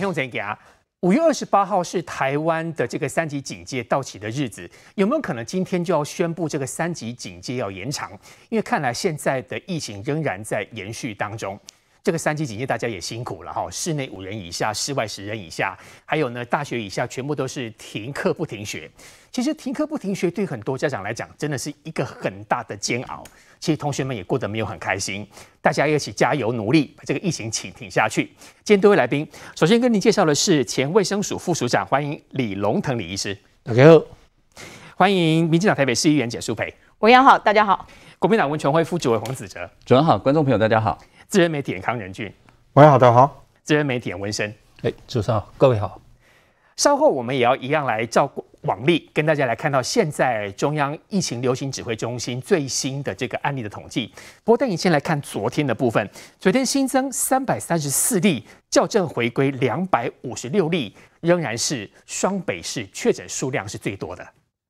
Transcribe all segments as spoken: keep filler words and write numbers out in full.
听众朋友，五月二十八号是台湾的这个三级警戒到期的日子，有没有可能今天就要宣布这个三级警戒要延长？因为看来现在的疫情仍然在延续当中。这个三级警戒大家也辛苦了哈，室内五人以下，室外十人以下，还有呢大学以下全部都是停课不停学。其实停课不停学对很多家长来讲真的是一个很大的煎熬。其实同学们也过得没有很开心，大家一起加油努力，把这个疫情挺挺下去。今天多位来宾，首先跟您介绍的是前卫生署副署长，欢迎李龙腾李医师。 大家好。 欢迎民进党台北市议员简舒培。 委员好，大家好。 国民党文传会副主委黄子哲。 主任好，观众朋友大家好。 资深媒体人康仁俊。 委员好，大家好。 资深媒体人文生。 哎，主持人好，各位好。 稍后我们也要一样来照往例，跟大家来看到现在中央疫情流行指挥中心最新的这个案例的统计。不过，带你先来看昨天的部分。昨天新增三百三十四例，校正回归两百五十六例，仍然是双北市确诊数量是最多的。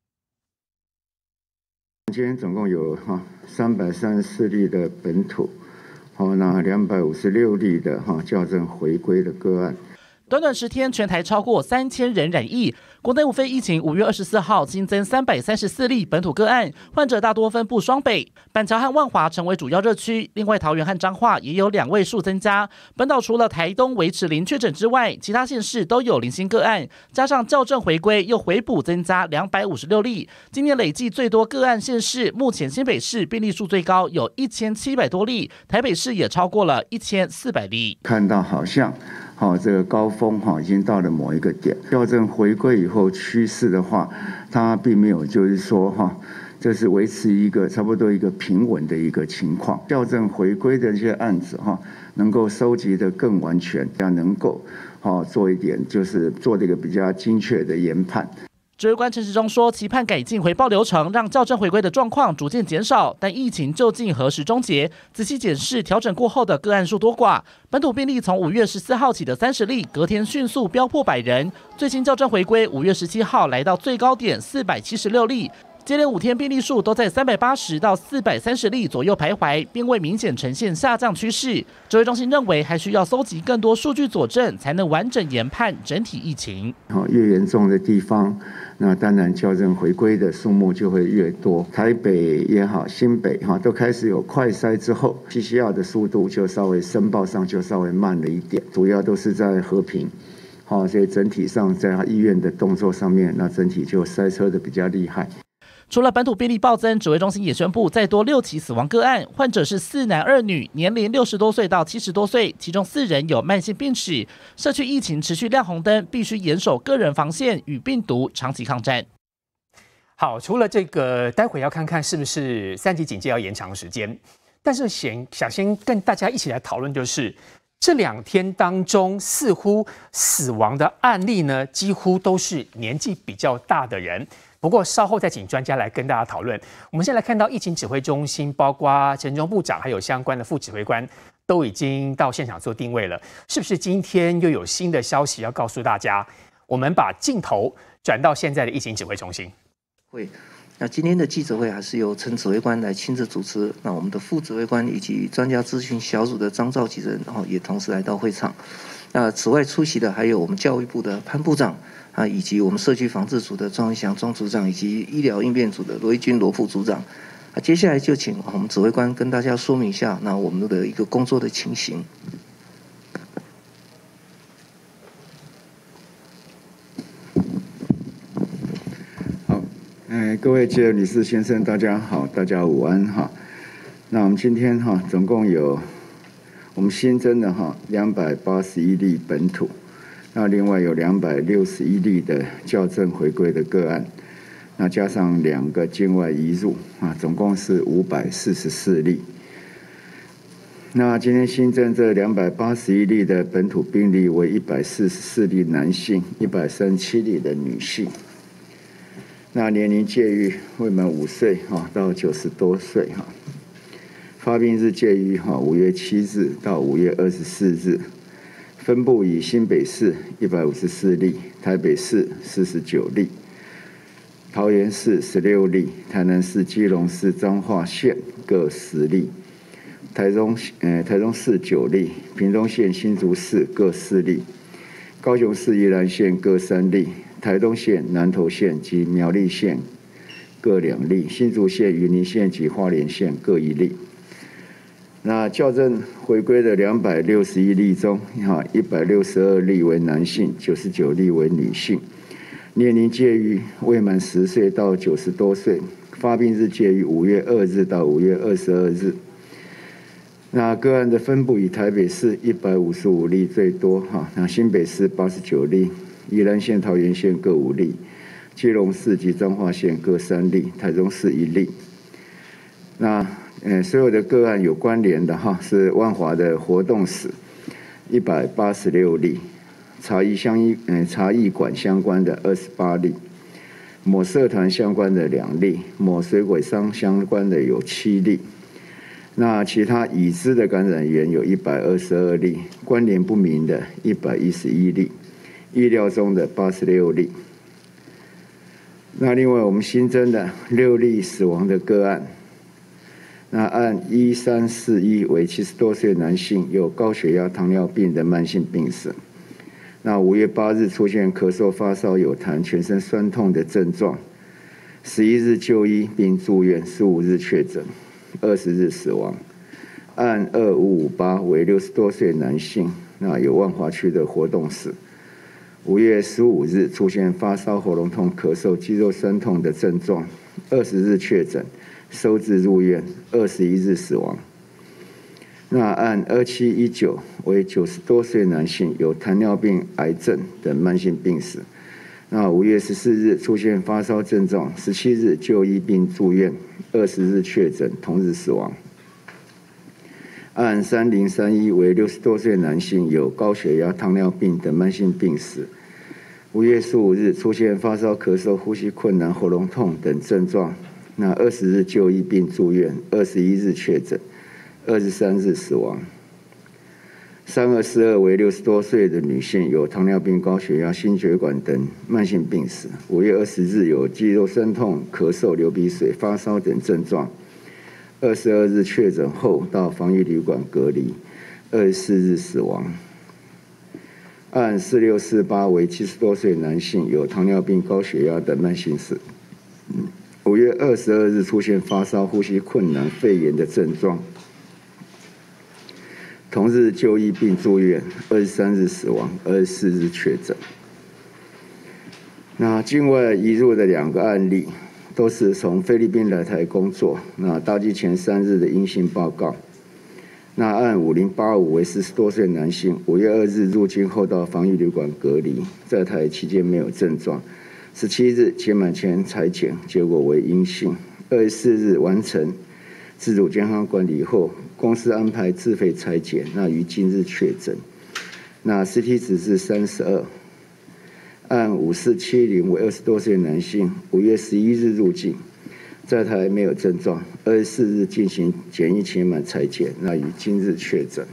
今天总共有哈三百三十四例的本土，好，那两百五十六例的哈校正回归的个案。 短短十天，全台超过三千人染疫。国内五非疫情五月二十四号新增三百三十四例本土个案，患者大多分布双北、板桥和万华成为主要热区。另外，桃园和彰化也有两位数增加。本岛除了台东维持零确诊之外，其他县市都有零星个案。加上校正回归，又回补增加两百五十六例。今年累计最多个案县市，目前新北市病例数最高，有一千七百多例，台北市也超过了一千四百例。 看到好像。好，这个高峰哈已经到了某一个点，校正回归以后趋势的话，它并没有就是说哈，这是维持一个差不多一个平稳的一个情况。校正回归的这些案子哈，能够收集的更完全，要能够好做一点，就是做这个比较精确的研判。 指挥官陈时中说，期盼改进回报流程，让校正回归的状况逐渐减少。但疫情究竟何时终结？仔细检视调整过后的个案数多寡。本土病例从五月十四号起的三十例，隔天迅速飙破百人。最新校正回归，五月十七号来到最高点四百七十六例。接连五天病例数都在三百八十到四百三十例左右徘徊，并未明显呈现下降趋势。指挥中心认为，还需要搜集更多数据佐证，才能完整研判整体疫情。 越严重的地方，那当然校正回归的数目就会越多。台北也好，新北哈都开始有快筛之后 ，P C R 的速度就稍微申报上就稍微慢了一点，主要都是在和平。好，所以整体上在医院的动作上面，那整体就塞车的比较厉害。 除了本土病例暴增，指挥中心也宣布再多六起死亡个案，患者是四男二女，年龄六十多岁到七十多岁，其中四人有慢性病史。社区疫情持续亮红灯，必须严守个人防线，与病毒长期抗战。 好，除了这个，待会要看看是不是三级警戒要延长时间，但是先想先跟大家一起来讨论，就是这两天当中，似乎死亡的案例呢，几乎都是年纪比较大的人。不过稍后再请专家来跟大家讨论。我们先来看到疫情指挥中心，包括陈时中部长还有相关的副指挥官，都已经到现场做定位了。是不是今天又有新的消息要告诉大家？我们把镜头转到现在的疫情指挥中心。 会，那今天的记者会还是由陈指挥官来亲自主持。那我们的副指挥官以及专家咨询小组的张召集人，然后也同时来到会场。那此外出席的还有我们教育部的潘部长。啊，以及我们社区防治组的庄文祥庄组长，以及医疗应变组的罗一军罗副组长。啊，接下来就请我们指挥官跟大家说明一下，那我们的一个工作的情形。 好，哎，各位记者、女士、先生，大家好，大家午安哈。那我们今天哈，总共有我们新增的哈两百八十一例本土。那另外有两百六十一例的校正回归的个案，那加上两个境外移入啊，总共是五百四十四例。那今天新增这两百八十一例的本土病例为一百四十四例男性，一百三十七例的女性。那年龄介于未满五岁哈到九十多岁哈，发病日介于哈五月七日到五月二十四日。分布以新北市一百五十四例，台北市四十九例，桃园市十六例，台南市、基隆市、彰化县各十例，台中呃台中市九例，屏东县、新竹市各四例， 高雄市宜兰县各三例，台东县、南投县及苗栗县各两例，新竹县、云林县及花莲县各一例。那校正回归的两百六十一例中，哈，一百六十二例为男性，九十九例为女性，年龄介于未满十岁到九十多岁，发病日介于五月二日到五月二十二日。那个案的分布以台北市一百五十五例最多，哈，那新北市八十九例，宜兰县、桃园县各五例，基隆市及彰化县各三例，台中市一例。那呃，所有的个案有关联的哈，是万华的活动史一百八十六例，茶艺相艺呃茶艺馆相关的二十八例，某社团相关的两例，某水果商相关的有七例。那其他已知的感染源有一百二十二例，关联不明的一百一十一例，意料中的八十六例。那另外我们新增的六例死亡的个案。那按一三四一为七十多岁男性，有高血压、糖尿病的慢性病史。那五月八日出现咳嗽、发烧、有痰、全身酸痛的症状，十一日就医并住院，十五日确诊，二十日死亡。按二五五八为六十多岁男性，那有万华区的活动史。五月十五日出现发烧、喉咙痛、咳嗽、肌肉酸痛的症状，二十日确诊。收治入院，二十一日死亡。那按二七一九为九十多岁男性，有糖尿病、癌症等慢性病史。那五月十四日出现发烧症状，十七日就医并住院，二十日确诊，同日死亡。按三零三一为六十多岁男性，有高血压、糖尿病等慢性病史。五月十五日出现发烧、咳嗽、呼吸困难、喉咙痛等症状。那二十日就医并住院，二十一日确诊，二十三日死亡。三二四二为六十多岁的女性，有糖尿病、高血压、心血管等慢性病史。五月二十日有肌肉酸痛、咳嗽、流鼻水、发烧等症状。二十二日确诊后到防疫旅馆隔离，二十四日死亡。按四六四八为七十多岁男性，有糖尿病、高血压等慢性史。嗯五月二十二日出现发烧、呼吸困难、肺炎的症状，同日就医并住院，二十三日死亡，二十四日确诊。那境外移入的两个案例，都是从菲律宾来台工作，那搭机前三日的阴性报告。那按五零八五为四十多岁男性，五月二日入境后到防疫旅馆隔离，在台期间没有症状。十七日期满前采检，结果为阴性。二十四日完成自主健康管理后，公司安排自费采检，那于今日确诊。那 C T 值是三十二，按五四七零为二十多岁男性，五月十一日入境，在台没有症状。二十四日进行检疫期满采检，那于今日确诊。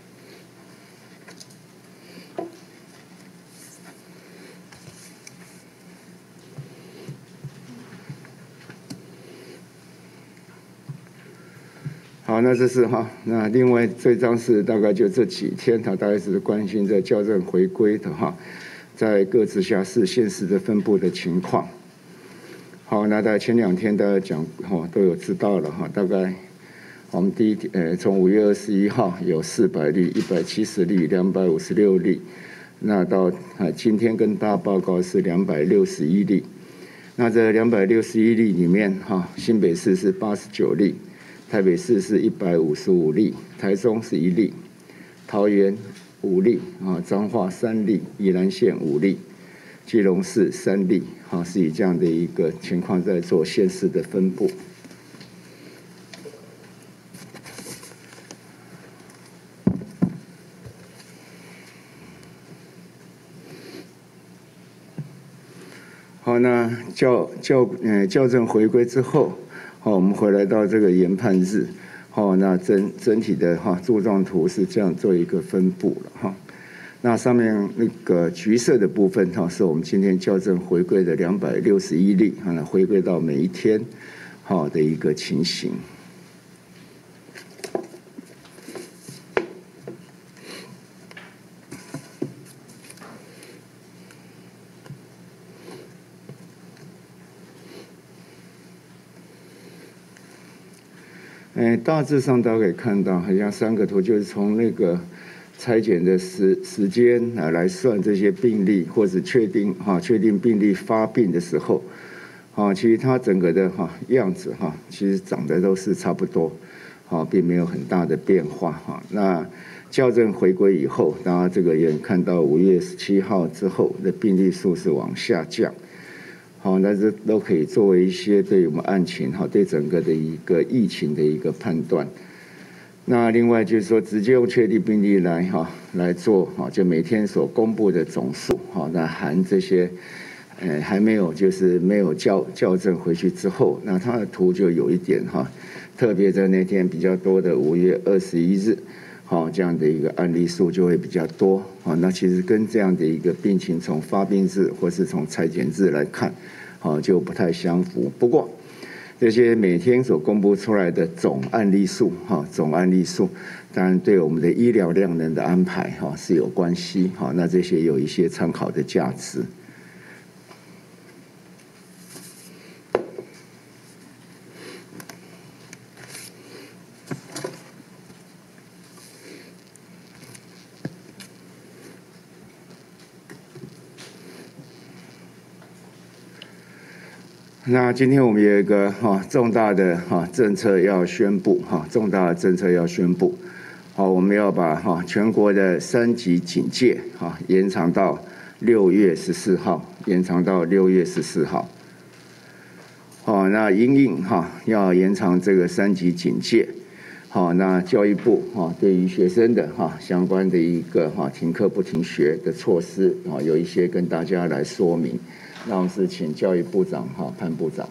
好，那这是哈，那另外这张是大概就这几天，他大概是关心在校正回归的哈，在各直辖市、县市的分布的情况。好，那在前两天大家讲哈都有知道了哈，大概我们第一呃从五月二十一号有四百例、一百七十例、两百五十六例，那到啊今天跟大家报告是两百六十一例。那这两百六十一例里面哈，新北市是八十九例。台北市是一百五十五例，台中是一例，桃园五例啊，彰化三例，宜兰县五例，基隆市三例，啊，是以这样的一个情况在做县市的分布。好，那校校呃校正回归之后。好，我们回来到这个研判日，好，那整整体的哈柱状图是这样做一个分布了哈。那上面那个橘色的部分哈，是我们今天校正回归的两百六十一例，啊，回归到每一天好的一个情形。 哎，大致上大家可以看到，好像三个图就是从那个采检的时时间啊来算这些病例，或者确定哈、啊、确定病例发病的时候，啊，其实它整个的哈、啊、样子哈、啊，其实长得都是差不多，啊，并没有很大的变化哈、啊。那校正回归以后，大家这个也看到五月十七号之后的病例数是往下降。好，那这都可以作为一些对我们案情哈，对整个的一个疫情的一个判断。那另外就是说，直接用确定病例来哈来做哈，就每天所公布的总数哈，那含这些，呃，还没有就是没有校校正回去之后，那它的图就有一点哈，特别在那天比较多的五月二十一日。好，这样的一个案例数就会比较多啊。那其实跟这样的一个病情从发病日或是从采检日来看，啊，就不太相符。不过，这些每天所公布出来的总案例数，哈，总案例数，当然对我们的医疗量能的安排，哈，是有关系。哈，那这些有一些参考的价值。那今天我们有一个哈重大的哈政策要宣布哈，重大的政策要宣布，好，我们要把哈全国的三级警戒哈延长到六月十四号，延长到六月十四号。好，那因应哈要延长这个三级警戒，好，那教育部哈对于学生的哈相关的一个哈停课不停学的措施啊，有一些跟大家来说明。那我们是请教育部长哈潘部长。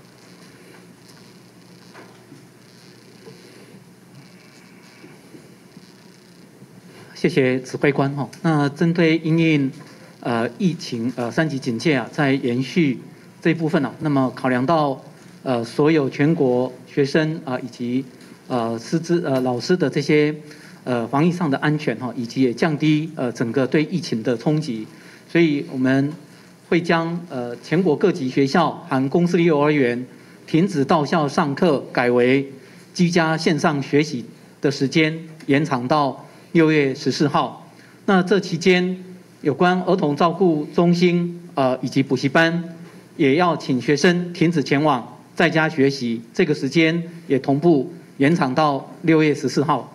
谢谢指挥官哈。那针对因应呃疫情呃三级警戒啊，在延续这一部分啊，那么考量到呃所有全国学生啊以及呃师资呃老师的这些呃防疫上的安全哈，以及也降低呃整个对疫情的冲击，所以我们会将呃全国各级学校含公私立幼儿园停止到校上课，改为居家线上学习的时间延长到六月十四号。那这期间，有关儿童照顾中心呃以及补习班，也要请学生停止前往在家学习，这个时间也同步延长到六月十四号。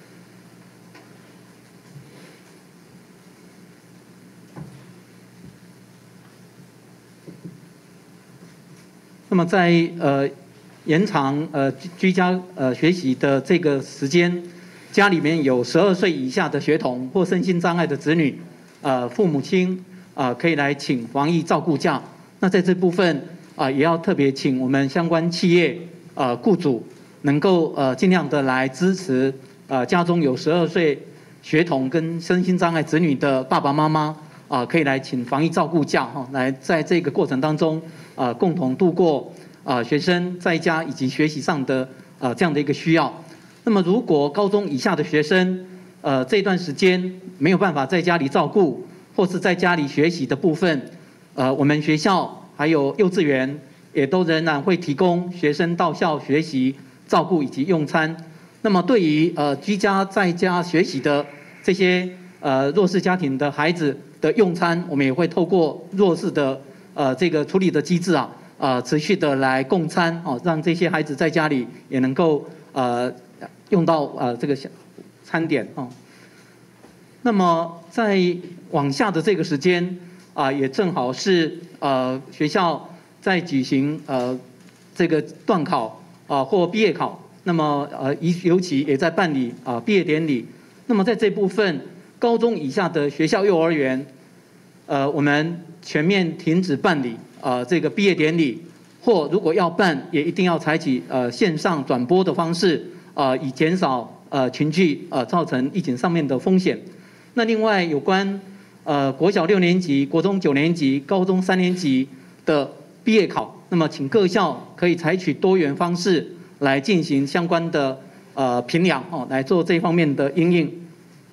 那么在呃延长呃居家呃学习的这个时间，家里面有十二岁以下的学童或身心障碍的子女，呃父母亲啊、呃、可以来请防疫照顾假。那在这部分啊、呃、也要特别请我们相关企业呃雇主能够呃尽量的来支持呃家中有十二岁学童跟身心障碍子女的爸爸妈妈啊、呃、可以来请防疫照顾假哈、哦，来在这个过程当中。呃，共同度过啊、呃、学生在家以及学习上的呃这样的一个需要。那么，如果高中以下的学生，呃这段时间没有办法在家里照顾，或是在家里学习的部分，呃，我们学校还有幼稚园也都仍然会提供学生到校学习、照顾以及用餐。那么，对于呃居家在家学习的这些呃弱势家庭的孩子的用餐，我们也会透过弱势的。呃，这个处理的机制啊，呃，持续的来供餐哦，让这些孩子在家里也能够呃用到呃这个餐点哦。那么在往下的这个时间啊、呃，也正好是呃学校在举行呃这个段考啊、呃、或毕业考，那么呃尤其也在办理啊、呃、毕业典礼。那么在这部分，高中以下的学校幼儿园，呃，我们。全面停止办理呃这个毕业典礼，或如果要办，也一定要采取呃线上转播的方式，呃以减少呃群聚呃造成疫情上面的风险。那另外有关呃国小六年级、国中九年级、高中三年级的毕业考，那么请各校可以采取多元方式来进行相关的呃评量哦，来做这方面的因应。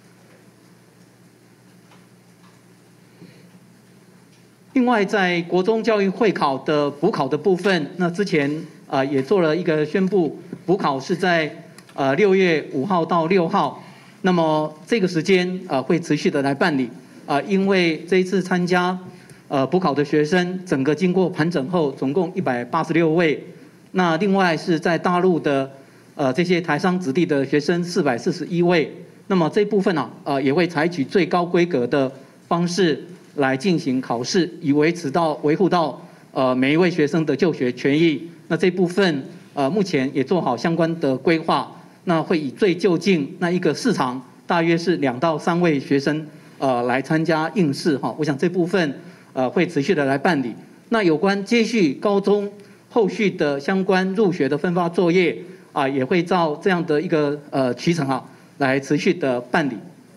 另外，在国中教育会考的补考的部分，那之前啊、呃、也做了一个宣布， 补考是在呃六月五号到六号，那么这个时间呃会持续的来办理啊、呃，因为这一次参加呃补考的学生，整个经过盘整后，总共一百八十六位。那另外是在大陆的呃这些台商子弟的学生四百四十一位。那么这部分呢、啊，呃也会采取最高规格的方式来进行考试，以维持到维护到呃每一位学生的就学权益。那这部分呃目前也做好相关的规划，那会以最就近那一个市场，大约是两到三位学生呃来参加应试哈。我想这部分呃会持续的来办理。那有关接续高中后续的相关入学的分发作业啊、呃，也会照这样的一个呃期程啊。来持续的办理。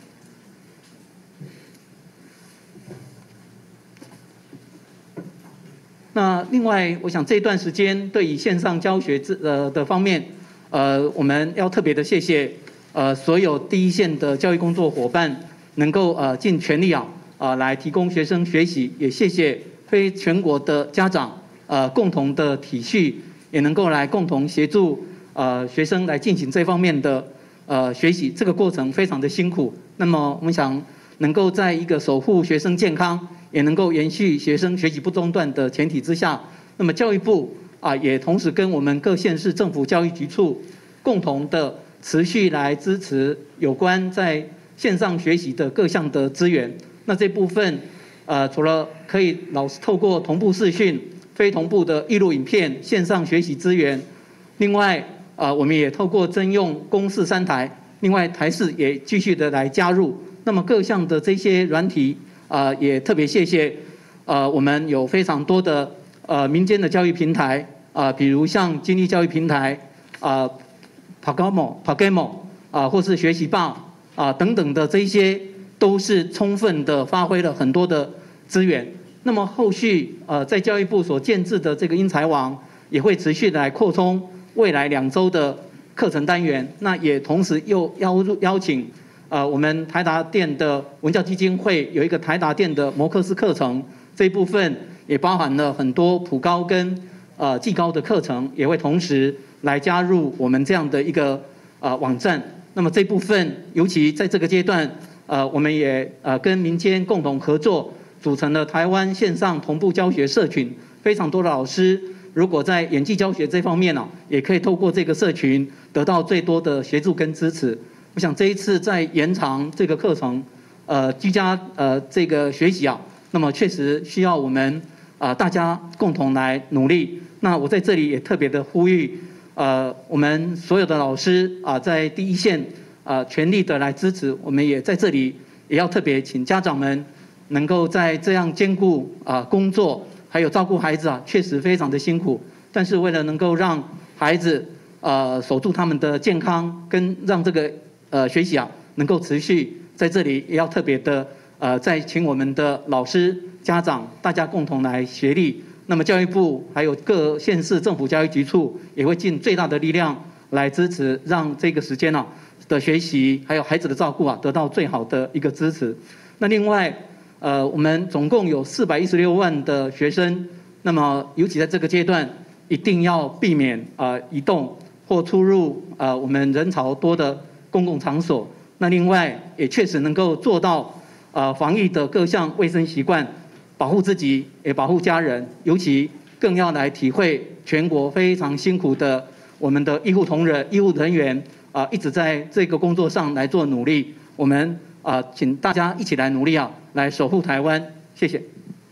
那另外，我想这段时间对于线上教学呃的方面，呃，我们要特别的谢谢呃所有第一线的教育工作伙伴，能够呃尽全力啊啊、呃、来提供学生学习，也谢谢非全国的家长呃共同的体恤，也能够来共同协助呃学生来进行这方面的。呃，学习这个过程非常的辛苦，那么我们想能够在一个守护学生健康，也能够延续学生学习不中断的前提之下，那么教育部啊、呃、也同时跟我们各县市政府教育局处共同的持续来支持有关在线上学习的各项的资源。那这部分呃除了可以老师透过同步视讯、非同步的预录影片、线上学习资源，另外。呃，我们也透过征用公视三台，另外台视也继续的来加入。那么各项的这些软体，呃，也特别谢谢，呃，我们有非常多的呃民间的教育平台，啊、呃，比如像经历教育平台，啊、呃、，Pagamo、Pagamo 啊、呃，或是学习霸啊、呃、等等的这一些，都是充分的发挥了很多的资源。那么后续呃，在教育部所建制的这个英才网，也会持续的来扩充。未来两周的课程单元，那也同时又邀邀请，呃，我们台达电的文教基金会有一个台达电的摩课式课程，这一部分也包含了很多普高跟呃技高的课程，也会同时来加入我们这样的一个呃网站。那么这部分，尤其在这个阶段，呃，我们也呃跟民间共同合作，组成了台湾线上同步教学社群，非常多的老师。如果在演技教学这方面呢、啊，也可以透过这个社群得到最多的协助跟支持。我想这一次在延长这个课程，呃，居家呃这个学习啊，那么确实需要我们啊、呃、大家共同来努力。那我在这里也特别的呼吁，呃，我们所有的老师啊、呃，在第一线啊、呃、全力的来支持。我们也在这里也要特别请家长们能够在这样兼顾啊、呃、工作。还有照顾孩子啊，确实非常的辛苦。但是为了能够让孩子呃守住他们的健康，跟让这个呃学习啊能够持续，在这里也要特别的呃再请我们的老师、家长大家共同来协力。那么教育部还有各县市政府教育局处也会尽最大的力量来支持，让这个时间啊的学习还有孩子的照顾啊得到最好的一个支持。那另外。呃，我们总共有四百一十六万的学生，那么尤其在这个阶段，一定要避免呃移动或出入呃我们人潮多的公共场所。那另外也确实能够做到呃防疫的各项卫生习惯，保护自己也保护家人，尤其更要来体会全国非常辛苦的我们的医护同仁、医护人员啊、呃，一直在这个工作上来做努力。我们啊、呃，请大家一起来努力啊！来守护台湾，谢谢。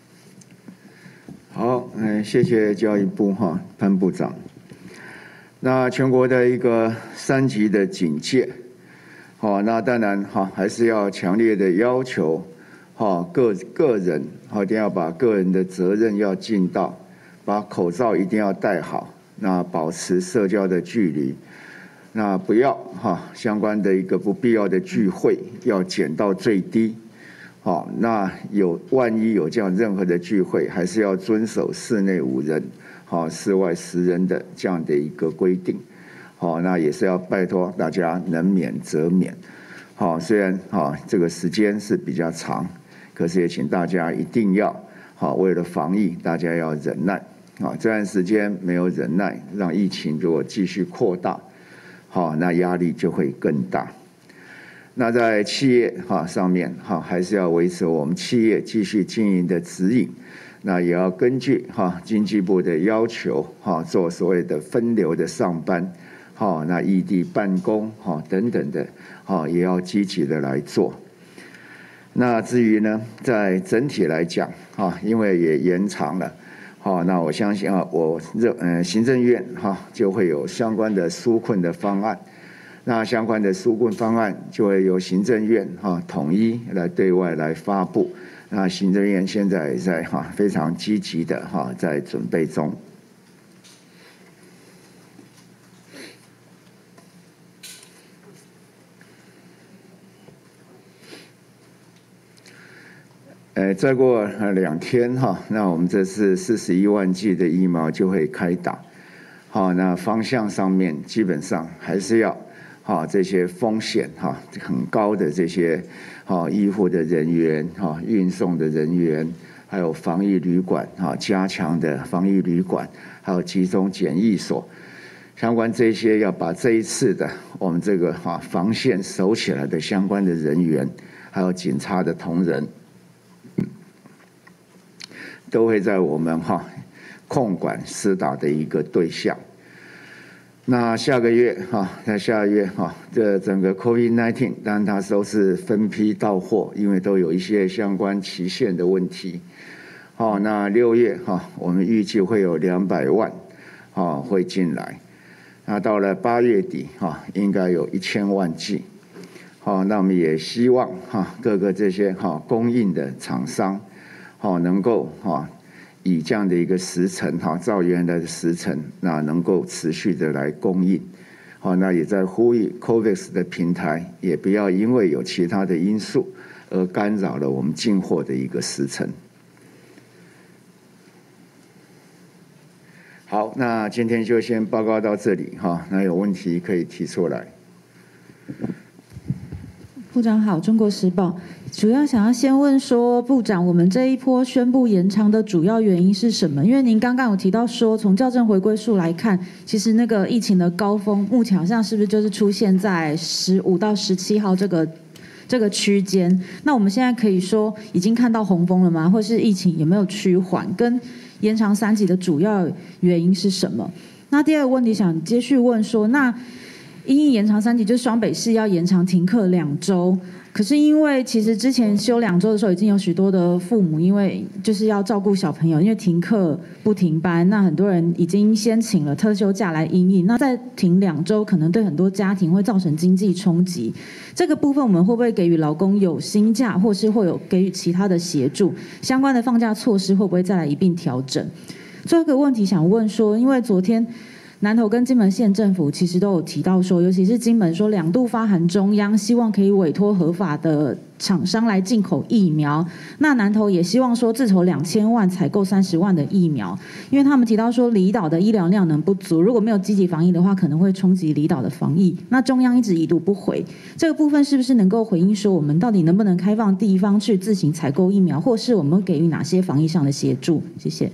好，嗯，谢谢教育部哈潘部长。那全国的一个三级的警戒，好，那当然哈还是要强烈的要求，哈个个人哈一定要把个人的责任要尽到，把口罩一定要戴好，那保持社交的距离，那不要哈相关的一个不必要的聚会要减到最低。好，那有万一有这样任何的聚会，还是要遵守室内五人，好，室外十人的这样的一个规定。好，那也是要拜托大家能免则免。好，虽然好这个时间是比较长，可是也请大家一定要好，为了防疫，大家要忍耐。 啊，这段时间没有忍耐，让疫情如果继续扩大，好，那压力就会更大。那在企业哈上面哈，还是要维持我们企业继续经营的指引，那也要根据哈经济部的要求哈，做所谓的分流的上班，哈，那异地办公哈等等的，哈也要积极的来做。那至于呢，在整体来讲哈，因为也延长了，好，那我相信啊，我认呃行政院哈就会有相关的纾困的方案。那相关的纾困方案就会由行政院哈统一来对外来发布。那行政院现在也在哈非常积极的哈在准备中。呃，再过两天哈，那我们这次四十一万剂的疫苗就会开打。好，那方向上面基本上还是要。哈，这些风险哈很高的这些哈医护的人员哈、运送的人员，还有防疫旅馆哈加强的防疫旅馆，还有集中检疫所，相关这些要把这一次的我们这个哈防线守起来的相关的人员，还有警察的同仁，都会在我们哈控管施打的一个对象。那下个月哈，在下个月哈，这整个 COVID 十九， 当然它都是分批到货，因为都有一些相关期限的问题。好，那六月哈，我们预计会有两百万，啊会进来。那到了八月底哈，应该有一千万剂。好，那我们也希望哈各个这些哈供应的厂商，好能够哈。以这样的一个时程哈，照原来的时程，那能够持续的来供应，好，那也在呼吁 C O V A X 的平台也不要因为有其他的因素而干扰了我们进货的一个时程。好，那今天就先报告到这里哈，那有问题可以提出来。 部长好，中国时报主要想要先问说，部长，我们这一波宣布延长的主要原因是什么？因为您刚刚有提到说，从校正回归数来看，其实那个疫情的高峰，目前好像是不是就是出现在十五到十七号这个这个区间？那我们现在可以说已经看到红峰了吗？或是疫情有没有趋缓？跟延长三级的主要原因是什么？那第二个问题想接续问说，那因应延长三级，就是双北市要延长停课两周，可是因为其实之前休两周的时候，已经有许多的父母因为就是要照顾小朋友，因为停课不停班，那很多人已经先请了特休假来因应，那再停两周，可能对很多家庭会造成经济冲击。这个部分我们会不会给予劳工有薪假，或是会有给予其他的协助？相关的放假措施会不会再来一并调整？最后一个问题想问说，因为昨天南投跟金门县政府其实都有提到说，尤其是金门说两度发函中央，希望可以委托合法的厂商来进口疫苗。那南投也希望说自筹两千万采购三十万的疫苗，因为他们提到说离岛的医疗量能不足，如果没有积极防疫的话，可能会冲击离岛的防疫。那中央一直已读不回，这个部分是不是能够回应说，我们到底能不能开放地方去自行采购疫苗，或是我们给予哪些防疫上的协助？谢谢。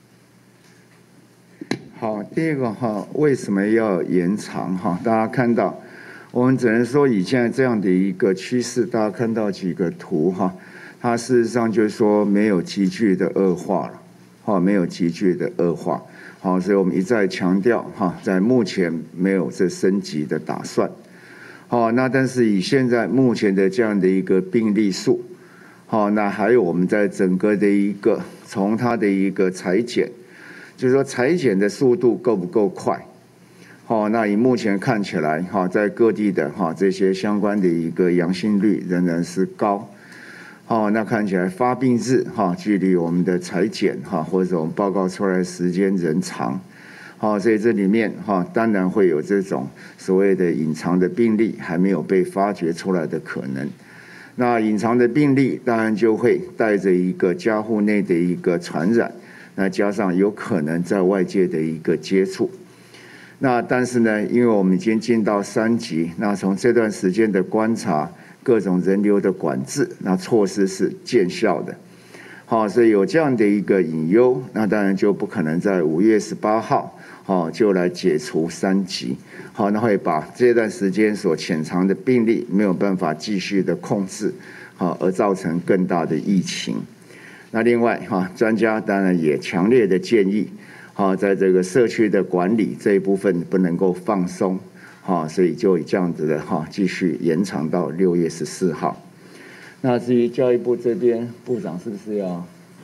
好，第一个哈，为什么要延长哈？大家看到，我们只能说以现在这样的一个趋势，大家看到几个图哈，它事实上就是说没有急剧的恶化了，哈，没有急剧的恶化，好，所以我们一再强调哈，在目前没有这升级的打算，好，那但是以现在目前的这样的一个病例数，好，那还有我们在整个的一个从它的一个裁剪。就是说裁剪的速度够不够快？好，那以目前看起来，哈，在各地的哈这些相关的一个阳性率仍然是高。好，那看起来发病日哈距离我们的裁剪哈或者我们报告出来的时间仍长。好，所以这里面哈当然会有这种所谓的隐藏的病例还没有被发掘出来的可能。那隐藏的病例当然就会带着一个家户内的一个传染。那加上有可能在外界的一个接触，那但是呢，因为我们已经进到三级，那从这段时间的观察，各种人流的管制，那措施是见效的。 好，所以有这样的一个隐忧，那当然就不可能在五月十八号，好就来解除三级，好，那会把这段时间所潜藏的病例没有办法继续的控制，好，而造成更大的疫情。那另外哈，专家当然也强烈的建议，好，在这个社区的管理这一部分不能够放松。好，所以就以这样子的哈，继续延长到六月十四号。那至于教育部这边，部长是不是要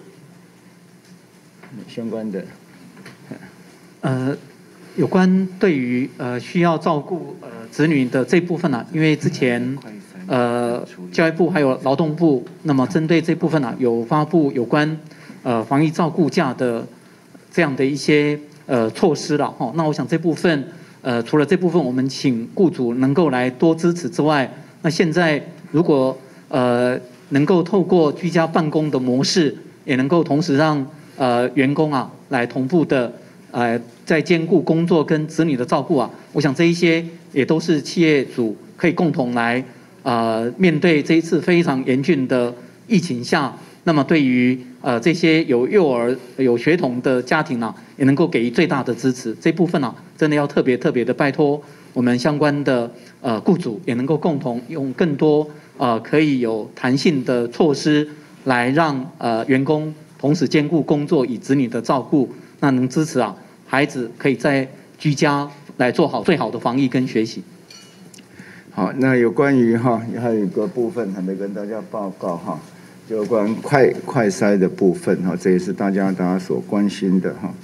相关的？ 呃，有关对于呃需要照顾呃子女的这部分呢、啊，因为之前呃教育部还有劳动部，那么针对这部分呢、啊，有发布有关呃防疫照顾假的这样的一些呃措施了哈。那我想这部分。呃，除了这部分，我们请雇主能够来多支持之外，那现在如果呃能够透过居家办公的模式，也能够同时让呃员工啊来同步的呃在兼顾工作跟子女的照顾啊，我想这一些也都是企业主可以共同来呃面对这一次非常严峻的疫情下，那么对于呃这些有幼儿有学童的家庭啊，也能够给予最大的支持。这部分啊，真的要特别特别的拜托我们相关的呃雇主，也能够共同用更多呃可以有弹性的措施，来让呃员工同时兼顾工作与子女的照顾，那能支持啊孩子可以在居家来做好最好的防疫跟学习。 好，那有关于哈，还有一个部分还没跟大家报告哈。有关快快筛的部分哈，这也是大家大家所关心的哈。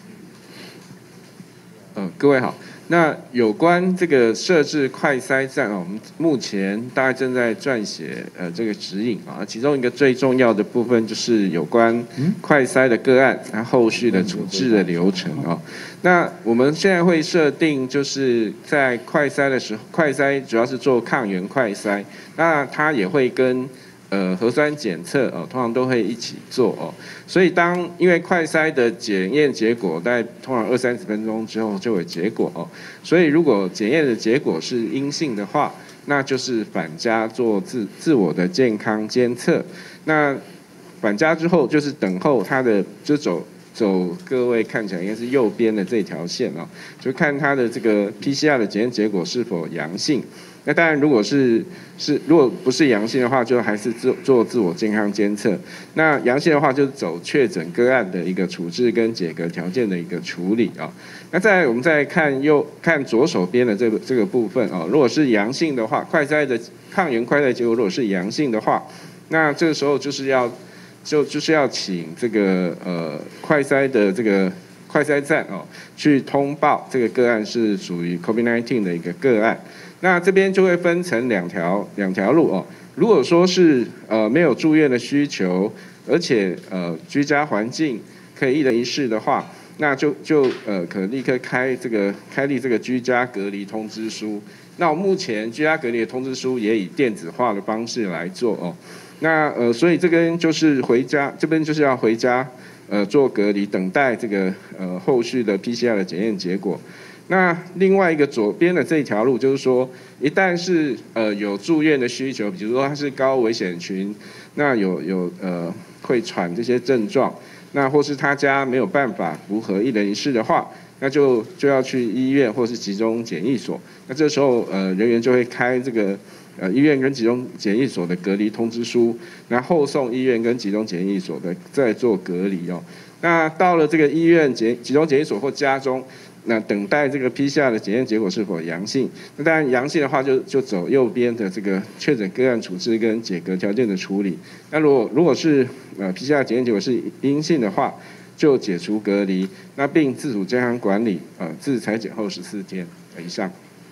呃，各位好，那有关这个设置快筛站啊，我们目前大概正在撰写呃这个指引啊，其中一个最重要的部分就是有关快筛的个案，它后续的处置的流程啊。那我们现在会设定就是在快筛的时候，快筛主要是做抗原快筛，那它也会跟呃，核酸检测哦，通常都会一起做哦，所以当因为快筛的检验结果，大概通常二三十分钟之后就有结果哦，所以如果检验的结果是阴性的话，那就是返家做自自我的健康监测。那返家之后就是等候他的就走走，各位看起来应该是右边的这条线哦，就看他的这个 P C R 的检验结果是否阳性。那当然，如果是是如果不是阳性的话，就还是做做自我健康监测。那阳性的话，就是走确诊个案的一个处置跟解隔条件的一个处理啊。那再来我们再看右看左手边的这个这个部分啊，如果是阳性的话，快筛的抗原快筛结果如果是阳性的话，那这个时候就是要就就是要请这个呃快筛的这个快筛站哦去通报这个个案是属于 COVID 十九 的一个个案。那这边就会分成两条两条路哦。如果说是呃没有住院的需求，而且呃居家环境可以一人一室的话，那就就呃可立刻开这个开立这个居家隔离通知书。那我目前居家隔离的通知书也以电子化的方式来做哦。那呃所以这边就是回家，这边就是要回家呃做隔离，等待这个呃后续的 P C R 的检验结果。那另外一个左边的这一条路，就是说，一旦是呃有住院的需求，比如说他是高危险群，那有有呃会喘这些症状，那或是他家没有办法符合一人一室的话，那就就要去医院或是集中检疫所。那这时候呃人员就会开这个呃医院跟集中检疫所的隔离通知书，然后后送医院跟集中检疫所的再做隔离哦。那到了这个医院检集中检疫所或家中。那等待这个 P C R 的检验结果是否阳性，那当然阳性的话就就走右边的这个确诊个案处置跟解隔条件的处理。那如果如果是呃 P C R 检验结果是阴性的话，就解除隔离，那并自主健康管理，呃自采检后十四天以上。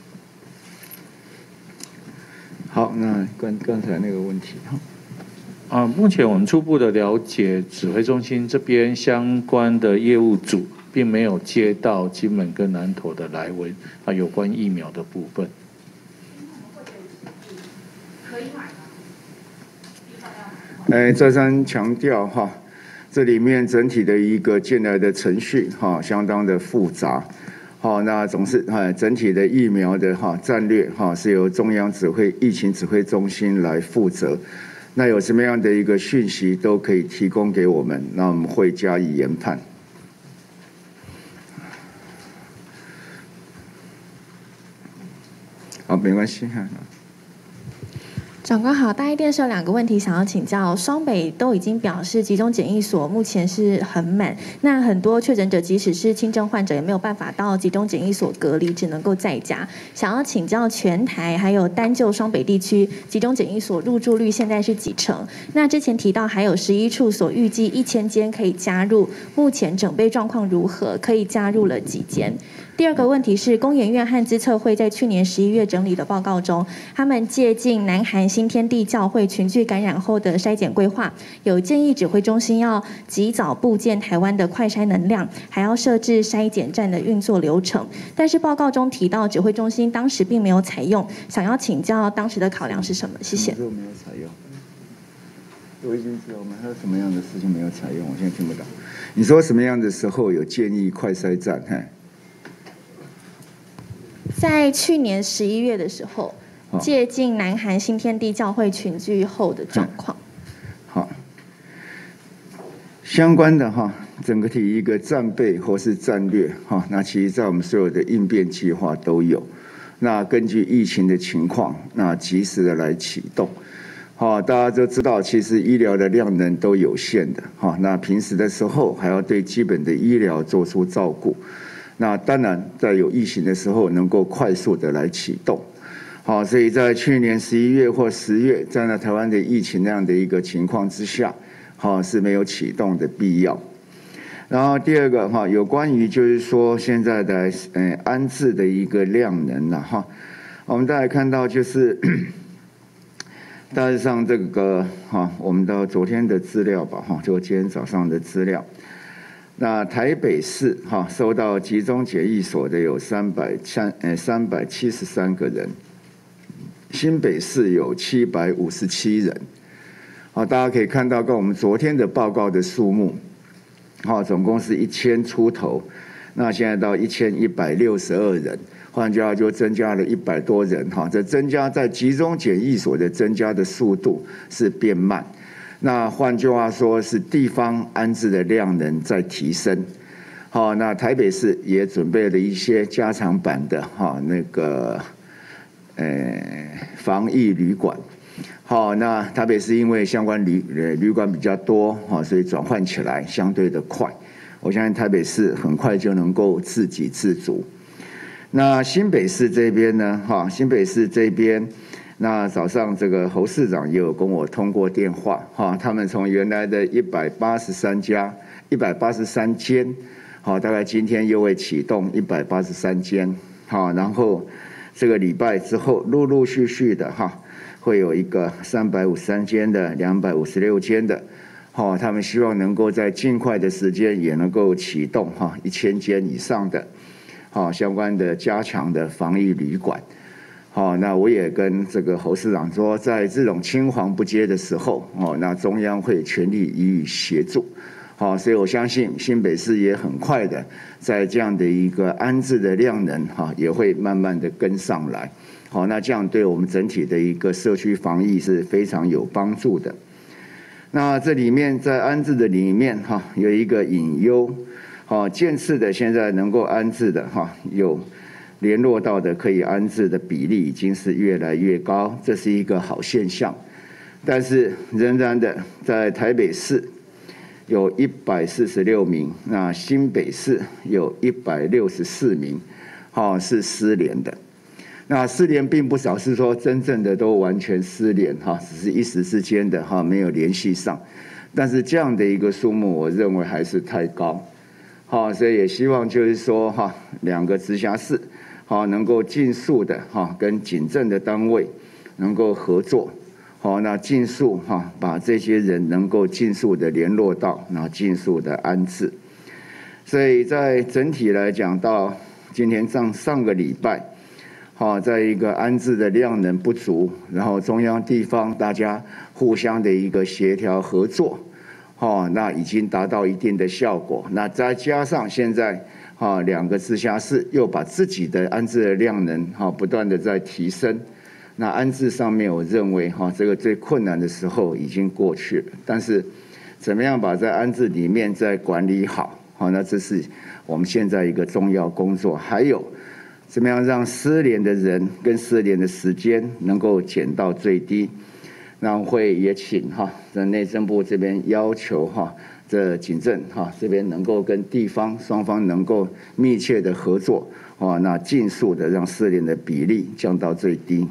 好，那刚刚才那个问题哈。 啊，目前我们初步的了解，指挥中心这边相关的业务组并没有接到金门跟南投的来文啊，有关疫苗的部分。 可以买吗？哎，再三强调哈，这里面整体的一个进来的程序哈，相当的复杂。好，那总是哈整体的疫苗的哈战略哈是由中央指挥疫情指挥中心来负责。 那有什么样的一个讯息都可以提供给我们，那我们会加以研判。好，没关系。 长官好，大爱电视有两个问题想要请教。双北都已经表示集中检疫所目前是很满，那很多确诊者即使是轻症患者也没有办法到集中检疫所隔离，只能够在家。想要请教全台还有单就双北地区集中检疫所入住率现在是几成？那之前提到还有十一处所预计一千间可以加入，目前整备状况如何？可以加入了几间？第二个问题是，工研院和资策会在去年十一月整理的报告中，他们借鉴南韩新天地教会群聚感染后的筛检规划，有建议指挥中心要及早布建台湾的快筛能量，还要设置筛检站的运作流程。但是报告中提到，指挥中心当时并没有采用，想要请教当时的考量是什么？谢谢。 没有采用。我已经知道我们还有什么样的事情没有采用，我现在听不到。你说什么样的时候有建议快筛站？嘿。 在去年十一月的时候，借鉴南韩新天地教会群聚后的状况。 好，相关的哈，整个体一个战备或是战略哈，那其实在我们所有的应变计划都有。那根据疫情的情况，那及时的来启动。好，大家都知道，其实医疗的量能都有限的哈。那平时的时候还要对基本的医疗做出照顾。那当然，在有疫情的时候，能够快速的来启动，好，所以在去年十一月或十月，在那台湾的疫情那样的一个情况之下，好是没有启动的必要。然后第二个哈，有关于就是说现在的呃安置的一个量能了哈，我们大家看到就是大致上这个哈，我们到昨天的资料吧哈，就今天早上的资料。那台北市哈收到集中检疫所的有三百三呃三百七十三个人，新北市有七百五十七人，好，大家可以看到跟我们昨天的报告的数目，好，总共是一千出头，那现在到一千一百六十二人，换句话就增加了一百多人哈，这增加在集中检疫所的增加的速度是变慢。那换句话说，是地方安置的量能在提升。好，那台北市也准备了一些加长版的哈那个呃防疫旅馆。好，那台北市因为相关旅呃旅馆比较多哈，所以转换起来相对的快。我相信台北市很快就能够自给自足。那新北市这边呢，哈，新北市这边。那早上这个侯市长也有跟我通过电话，哈，他们从原来的一百八十三家、一百八十三间，好，大概今天又会启动一百八十三间，好，然后这个礼拜之后陆陆续续的哈，会有一个三百五十三间的、两百五十六间的，好，他们希望能够在尽快的时间也能够启动哈一千间以上的，好相关的加强的防疫旅馆。好，那我也跟这个侯市长说，在这种青黄不接的时候，哦，那中央会全力予以协助。好，所以我相信新北市也很快的，在这样的一个安置的量能，哈，也会慢慢的跟上来。好，那这样对我们整体的一个社区防疫是非常有帮助的。那这里面在安置的里面，哈，有一个隐忧，好，建次的现在能够安置的，哈，有。联络到的可以安置的比例已经是越来越高，这是一个好现象。但是仍然的，在台北市有一百四十六名，那新北市有一百六十四名，好是失联的。那失联并不少是说真正的都完全失联哈，只是一时之间的哈没有联系上。但是这样的一个数目，我认为还是太高。好，所以也希望就是说哈，两个直辖市。好，能够尽速的哈跟警政的单位能够合作，好，那尽速哈把这些人能够尽速的联络到，然后尽速的安置。所以在整体来讲，到今天上上个礼拜，好，在一个安置的量能不足，然后中央地方大家互相的一个协调合作，好，那已经达到一定的效果。那再加上现在。啊，两个直辖市又把自己的安置的量能哈不断的在提升， 那安置上面，我认为哈，这个最困难的时候已经过去了。但是，怎么样把在安置里面再管理好？好，那这是我们现在一个重要工作。还有，怎么样让失联的人跟失联的时间能够减到最低？那会也请哈，在内政部这边要求哈，这警政哈这边能够跟地方双方能够密切的合作，啊，那尽速的让失联的比例降到最低。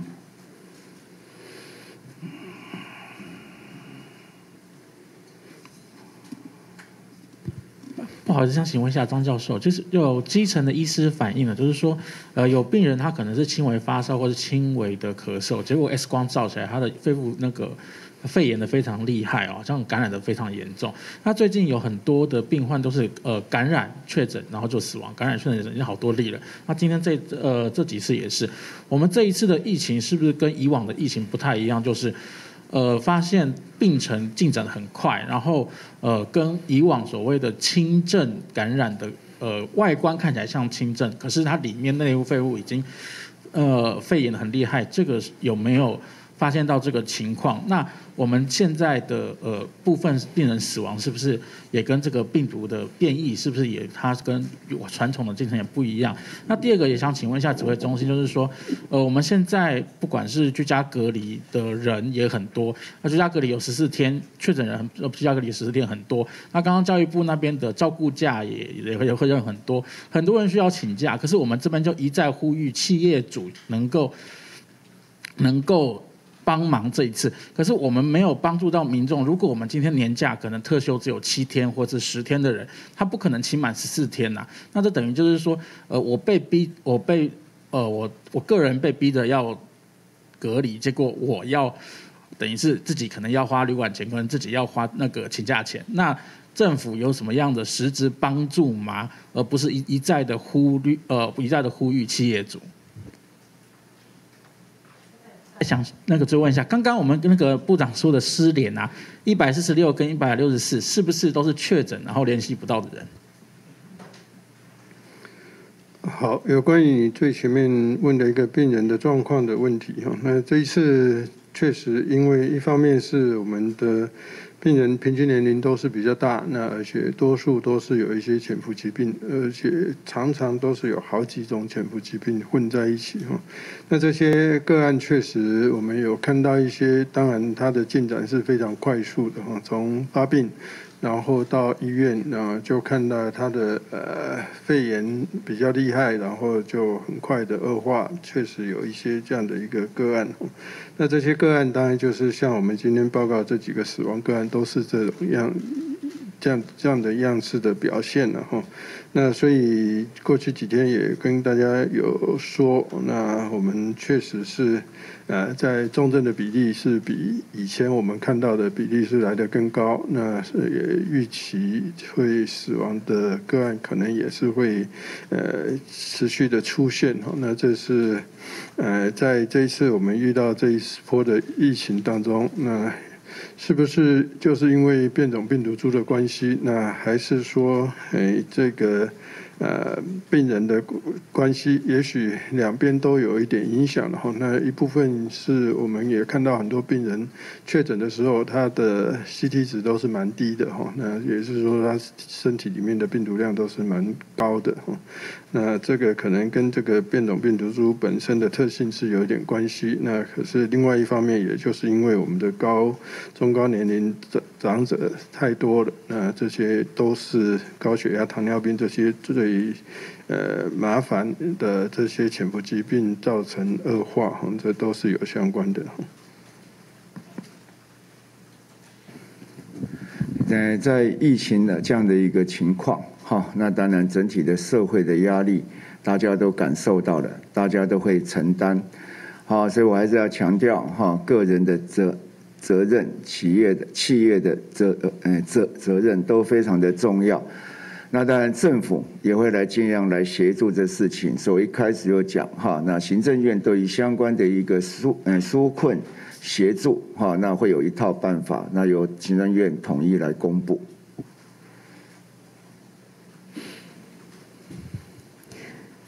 不好意思，想请问一下张教授，就是有基层的医师反映了，就是说，呃，有病人他可能是轻微发烧或是轻微的咳嗽，结果 X 光照起来他的肺部那个肺炎的非常厉害哦，这样感染的非常严重。那最近有很多的病患都是呃感染确诊，然后就死亡，感染确诊已经好多例了。那今天这呃这几次也是，我们这一次的疫情是不是跟以往的疫情不太一样？就是。呃，发现病程进展得很快，然后呃，跟以往所谓的轻症感染的呃外观看起来像轻症，可是它里面内部废物已经呃肺炎得很厉害，这个有没有发现到这个情况？那我们现在的呃部分病人死亡是不是也跟这个病毒的变异是不是也它跟传统的进程也不一样？那第二个也想请问一下指挥中心，就是说，呃，我们现在不管是居家隔离的人也很多，那居家隔离有十四天，确诊人呃居家隔离十四天很多。那刚刚教育部那边的照顾假也也会也会认很多，很多人需要请假，可是我们这边就一再呼吁企业主能够能够。帮忙这一次，可是我们没有帮助到民众。如果我们今天年假可能特休只有七天或者十天的人，他不可能请满十四天呐、啊。那这等于就是说，呃，我被逼，我被呃，我我个人被逼的要隔离，结果我要等于是自己可能要花旅馆钱，可能自己要花那个请假钱。那政府有什么样的实质帮助吗？而不是一一再的呼吁，呃，一再的呼吁企业主。想那个追问一下，刚刚我们跟那个部长说的失联啊，一百四十六跟一百六十四，是不是都是确诊然后联系不到的人？ 好，有关于你最前面问的一个病人的状况的问题哈，那这一次确实因为一方面是我们的病人平均年龄都是比较大，那而且多数都是有一些潜伏疾病，而且常常都是有好几种潜伏疾病混在一起哈。那这些个案确实我们有看到一些，当然它的进展是非常快速的哈，从发病然后到医院，然后就看到他的呃肺炎比较厉害，然后就很快的恶化，确实有一些这样的一个个案。那这些个案当然就是像我们今天报告这几个死亡个案，都是这种样这样这样的样式的表现了哈。那所以过去几天也跟大家有说，那我们确实是呃在重症的比例是比以前我们看到的比例是来得更高，那是也预期会死亡的个案可能也是会呃持续的出现哈。那这是呃在这一次我们遇到这一波的疫情当中，那是不是就是因为变种病毒株的关系？那还是说，诶，这个呃病人的关系，也许两边都有一点影响。然后，那一部分是我们也看到很多病人确诊的时候，他的 C T 值都是蛮低的哈。那也是说，他身体里面的病毒量都是蛮高的哈。那这个可能跟这个变种病毒株本身的特性是有一点关系。那可是另外一方面，也就是因为我们的高中高年龄长者太多了，那这些都是高血压、糖尿病这些最呃麻烦的这些潜伏疾病造成恶化，这都是有相关的。 呃，在疫情的这样的一个情况，哈，那当然整体的社会的压力，大家都感受到了，大家都会承担，好，所以我还是要强调哈，个人的责责任，企业的企业的责呃责责任都非常的重要。那当然政府也会来尽量来协助这事情，所以一开始就讲哈，那行政院对于相关的一个纾嗯纾困协助哈，那会有一套办法，那由行政院统一来公布。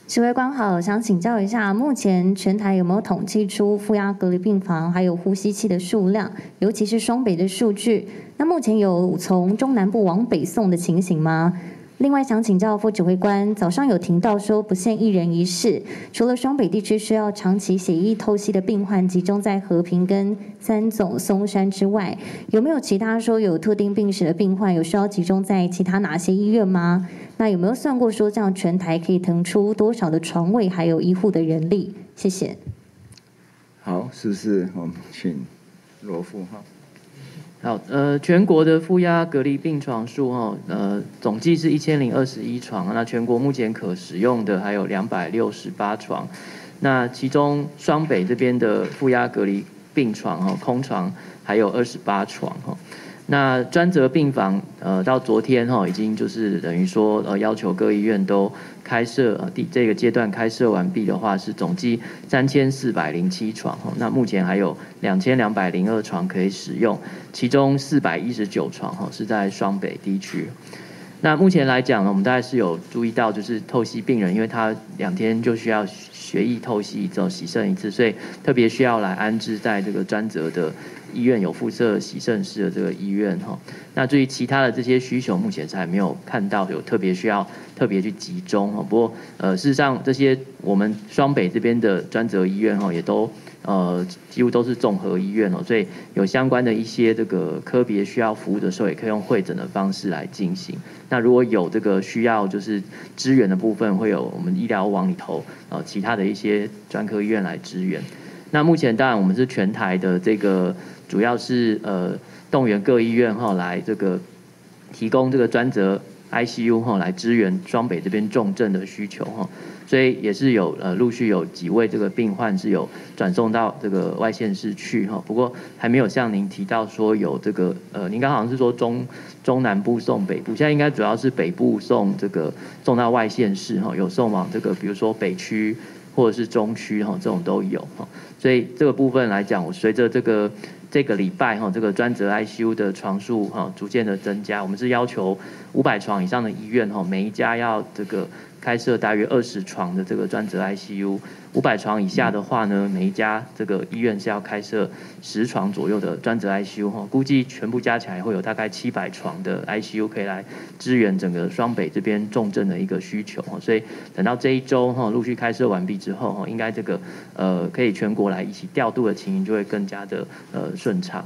指挥官好，想请教一下，目前全台有没有统计出负压隔离病房还有呼吸器的数量，尤其是双北的数据？那目前有从中南部往北送的情形吗？另外想请教副指挥官，早上有听到说不限一人一室，除了双北地区需要长期血液透析的病患集中在和平跟三总、松山之外，有没有其他说有特定病史的病患有需要集中在其他哪些医院吗？那有没有算过说这样全台可以腾出多少的床位还有医护的人力？谢谢。 好，是不是我们请罗副哈？ 好，呃，全国的负压隔离病床数哈，呃，总计是一千零二十一床，那全国目前可使用的还有两百六十八床，那其中双北这边的负压隔离病床哈，空床还有二十八床哈。那专责病房，呃，到昨天哈，已经就是等于说，呃，要求各医院都开设，呃，第这个阶段开设完毕的话，是总计三千四百零七床，那目前还有两千两百零二床可以使用，其中四百一十九床哈是在双北地区。那目前来讲呢，我们大概是有注意到，就是透析病人，因为他两天就需要血液透析一次、洗肾一次，所以特别需要来安置在这个专责的医院有附设洗肾室的这个医院哈。那至于其他的这些需求，目前是还没有看到有特别需要特别去集中哈。不过呃，事实上这些我们双北这边的专责医院哈，也都呃几乎都是综合医院哦，所以有相关的一些这个科别需要服务的时候，也可以用会诊的方式来进行。那如果有这个需要就是支援的部分，会有我们医疗网里头呃其他的一些专科医院来支援。那目前当然我们是全台的这个主要是呃动员各医院哈来这个提供这个专责 I C U 哈来支援双北这边重症的需求哈，所以也是有呃陆续有几位这个病患是有转送到这个外县市去哈，不过还没有像您提到说有这个呃您刚好像是说中中南部送北部，现在应该主要是北部送这个送到外县市哈，有送往这个比如说北区或者是中区哈，这种都有哈，所以这个部分来讲，我随着这个这个礼拜哈，这个专责 I C U 的床数哈逐渐的增加，我们是要求五百床以上的医院哈，每一家要这个开设大约二十床的这个专责 I C U， 五百床以下的话呢，每一家这个医院是要开设十床左右的专责 I C U 哈，估计全部加起来会有大概七百床的 I C U 可以来支援整个双北这边重症的一个需求哈，所以等到这一周哈陆续开设完毕之后哈，应该这个呃可以全国来一起调度的情形就会更加的呃顺畅。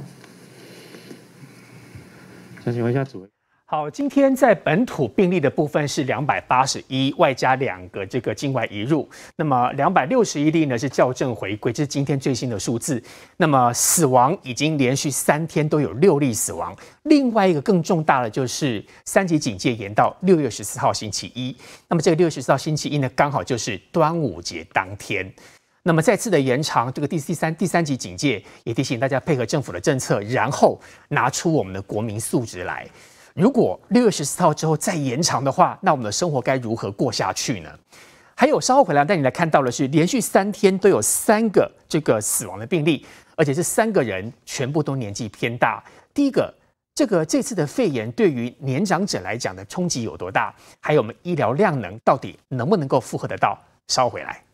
想请问一下主委。 好，今天在本土病例的部分是两百八十一，外加两个这个境外移入。那么两百六十一例呢是校正回归，这是今天最新的数字。那么死亡已经连续三天都有六例死亡。另外一个更重大的就是三级警戒延到六月十四号星期一。那么这个六月十四号星期一呢，刚好就是端午节当天。那么再次的延长这个第三第三级警戒，也提醒大家配合政府的政策，然后拿出我们的国民素质来。如果六月十四号之后再延长的话，那我们的生活该如何过下去呢？还有稍后回来带你来看到的是，连续三天都有三个这个死亡的病例，而且这三个人全部都年纪偏大。第一个，这个这次的肺炎对于年长者来讲的冲击有多大？还有我们医疗量能到底能不能够负荷得到？稍后回来。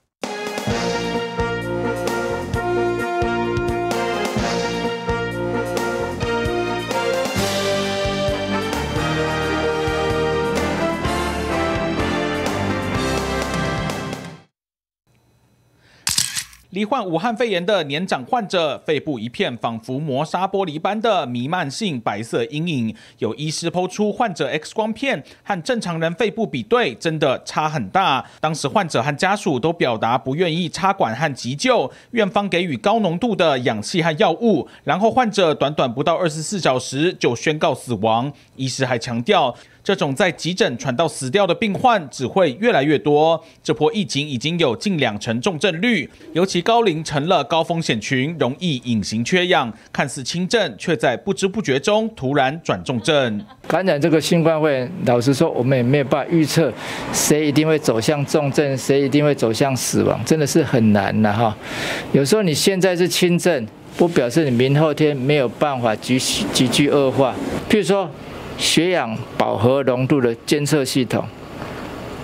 罹患武汉肺炎的年长患者，肺部一片仿佛磨砂玻璃般的弥漫性白色阴影。有医师抛出患者 X 光片和正常人肺部比对，真的差很大。当时患者和家属都表达不愿意插管和急救，院方给予高浓度的氧气和药物，然后患者短短不到二十四小时就宣告死亡。医师还强调，这种在急诊传到死掉的病患只会越来越多。这波疫情已经有近两成重症率，尤其高龄成了高风险群，容易隐形缺氧，看似轻症，却在不知不觉中突然转重症。 感染这个新冠肺炎，老实说，我们也没有办法预测谁一定会走向重症，谁一定会走向死亡，真的是很难的哈。有时候你现在是轻症，不表示你明后天没有办法急急剧恶化。譬如说，血氧饱和浓度的监测系统，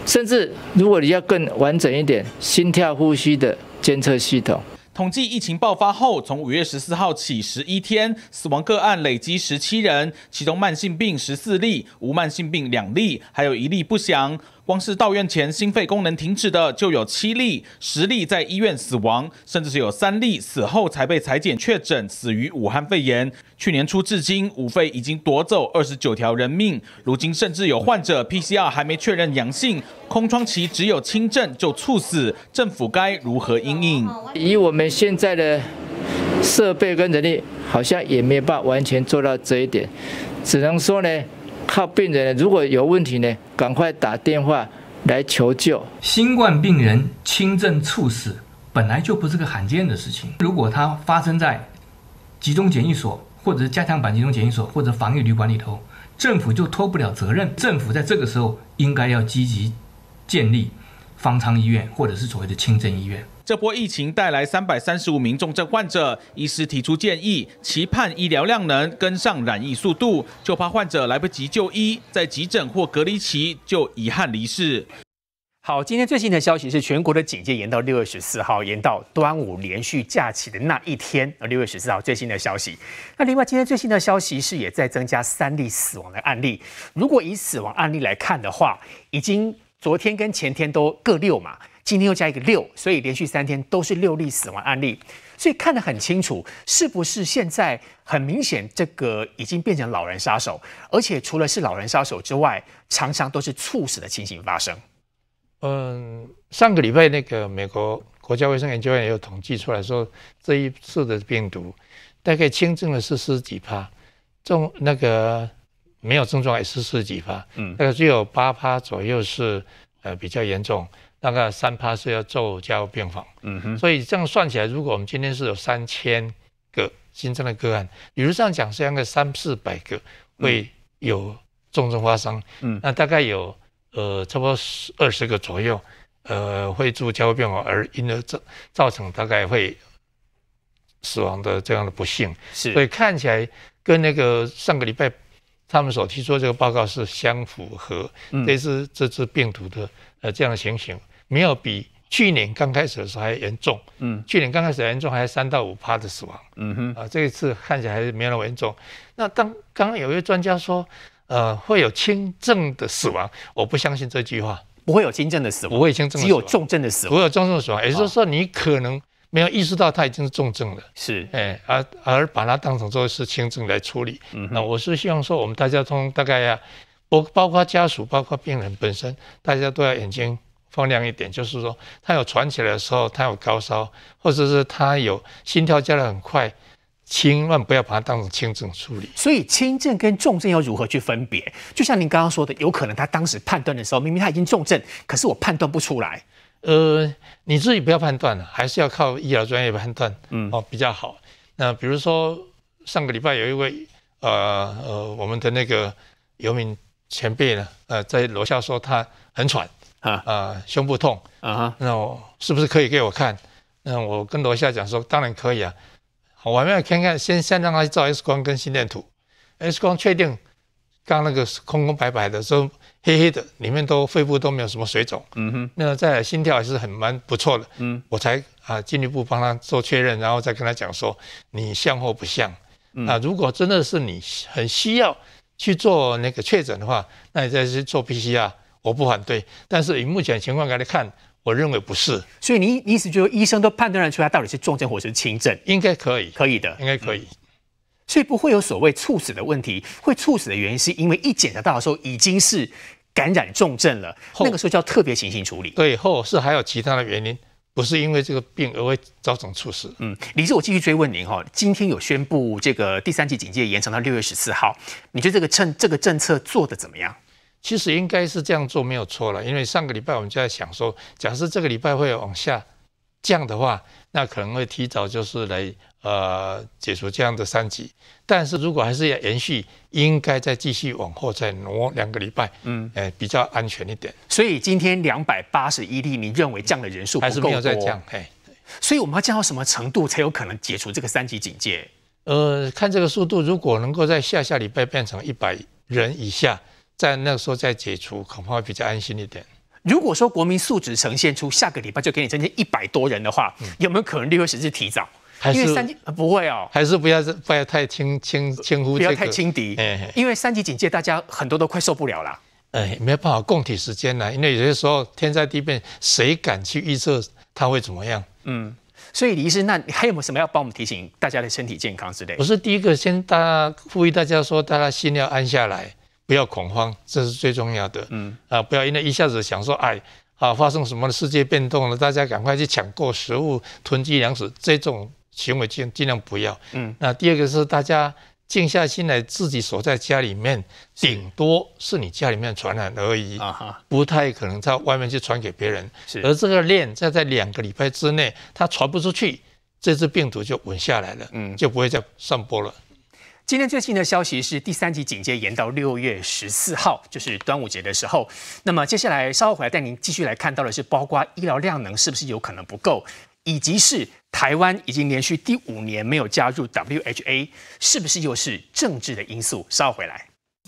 甚至如果你要更完整一点，心跳、呼吸的监测系统。 统计疫情爆发后，从五月十四号起十一天，死亡个案累积十七人，其中慢性病十四例，无慢性病两例，还有一例不详。光是到院前心肺功能停止的就有七例，十例在医院死亡，甚至是有三例死后才被裁检确诊死于武汉肺炎。去年初至今，武肺已经夺走二十九条人命，如今甚至有患者 P C R 还没确认阳性，空窗期只有轻症就猝死，政府该如何因应？ 以我们现在的设备跟人力，好像也没有办法完全做到这一点，只能说呢，靠病人如果有问题呢，赶快打电话来求救。 新冠病人轻症猝死本来就不是个罕见的事情，如果它发生在集中检疫所，或者是加强版集中检疫所，或者防疫旅馆里头，政府就脱不了责任。政府在这个时候应该要积极建立方舱医院，或者是所谓的轻症医院。 这波疫情带来三百三十五名重症患者，医师提出建议，期盼医疗量能跟上染疫速度，就怕患者来不及就医，在急诊或隔离期就遗憾离世。 好，今天最新的消息是，全国的警戒延到六月十四号，延到端午连续假期的那一天。呃，六月十四号最新的消息。那另外，今天最新的消息是，也在增加三例死亡的案例。如果以死亡案例来看的话，已经昨天跟前天都各六嘛。今天又加一个六，所以连续三天都是六例死亡案例，所以看得很清楚，是不是现在很明显这个已经变成老人杀手，而且除了是老人杀手之外，常常都是猝死的情形发生。 嗯，上个礼拜那个美国国家卫生研究院也有统计出来说，这一次的病毒大概轻症的是四十几趴，重那个没有症状也是四十几趴，嗯，大概只有八趴左右是呃比较严重。大概三趴是要做加护病房，嗯哼，所以这样算起来，如果我们今天是有三千个新增的个案，理论上讲是大概三四百个会有重症发生，嗯，那大概有呃差不多二十个左右，呃会住加护病房，而因而造造成大概会死亡的这样的不幸，是，所以看起来跟那个上个礼拜他们所提出的这个报告是相符合，嗯，这次这次病毒的呃这样的情形。没有比去年刚开始的时候还严重，嗯，去年刚开始严重还三到五趴的死亡，嗯哼，啊，这一次看起来还是没有那么严重。那当刚刚有一位专家说，呃，会有轻症的死亡，我不相信这句话， 不会有轻症的死亡， 不会轻症的死亡， 只有重症的死亡， 不会有重症的死亡，也就是说你可能没有意识到它已经是重症了， 是， 哎，而而把它当成说是轻症来处理。嗯，那我是希望说，我们大家从大概呀，包包括家属，包括病人本身，大家都要眼睛放亮一点，就是说他有喘起来的时候，他有高烧，或者是他有心跳加得很快，千万不要把它当成轻症处理。 所以轻症跟重症要如何去分别？就像您刚刚说的，有可能他当时判断的时候，明明他已经重症，可是我判断不出来。 呃，你自己不要判断了，还是要靠医疗专业判断，嗯，哦比较好。那比如说上个礼拜有一位呃呃我们的那个游民前辈呢，呃在楼下说他很喘。啊呃，胸部痛啊，那我是不是可以给我看？那我跟楼下讲说，当然可以啊。我还没有看看，先先让他照 X 光跟心电图 ，X 光确定刚那个空空白白的，说黑黑的，里面都肺部都没有什么水肿。嗯哼，那再来心跳还是很蛮不错的。嗯，我才啊进一步帮他做确认，然后再跟他讲说你像或不像。嗯、啊，如果真的是你很需要去做那个确诊的话，那你再去做 P C R。我不反对，但是以目前情况来看，我认为不是。 所以你意思就是医生都判断得出来到底是重症或是轻症？ 应该可以， 可以的， 应该可以。嗯、 所以不会有所谓猝死的问题。会猝死的原因是因为一检查到的时候已经是感染重症了，那个时候叫特别情形处理。 对，或是还有其他的原因，不是因为这个病而会造成猝死。 嗯，理事，我继续追问您哈，今天有宣布这个第三级警戒延长到六月十四号，你觉得这个政这个政策做得怎么样？ 其实应该是这样做没有错了，因为上个礼拜我们就在想说，假设这个礼拜会往下降的话，那可能会提早就是来呃解除这样的三级。但是如果还是要延续，应该再继续往后再挪两个礼拜，嗯，呃比较安全一点。 所以今天两百八十一例，你认为降的人数不够多？ 还是没有再降？哎， 所以我们要降到什么程度才有可能解除这个三级警戒？ 呃，看这个速度，如果能够在下下礼拜变成一百人以下。在那个时候再解除，恐怕会比较安心一点。 如果说国民素质呈现出下个礼拜就给你增加一百多人的话，嗯、有没有可能六月十日提早？ 还是因为三级、呃、不会哦， 还是不要不要太轻轻轻忽、这个， 不要太轻敌。哎、因为三级警戒，大家很多都快受不了了。 哎，没有办法共体时间了，因为有些时候天灾地变，谁敢去预测它会怎么样？ 嗯，所以李医师，那还有没有什么要帮我们提醒大家的身体健康之类？ 我是第一个先大家呼吁大家说，大家心要安下来，不要恐慌，这是最重要的。嗯啊，不要因为一下子想说，哎。啊，发生什么世界变动了？大家赶快去抢购食物、囤积粮食，这种行为尽尽量不要。嗯，那第二个是大家静下心来，自己守在家里面，顶多是你家里面传染而已，啊、不太可能在外面去传给别人。是，而这个链在在两个礼拜之内，它传不出去，这只病毒就稳下来了，嗯，就不会再散播了。 今天最新的消息是，第三级警戒延到六月十四号，就是端午节的时候。那么接下来稍后回来带您继续来看到的是，包括医疗量能是不是有可能不够，以及是台湾已经连续第五年没有加入 W H A， 是不是又是政治的因素？稍后回来。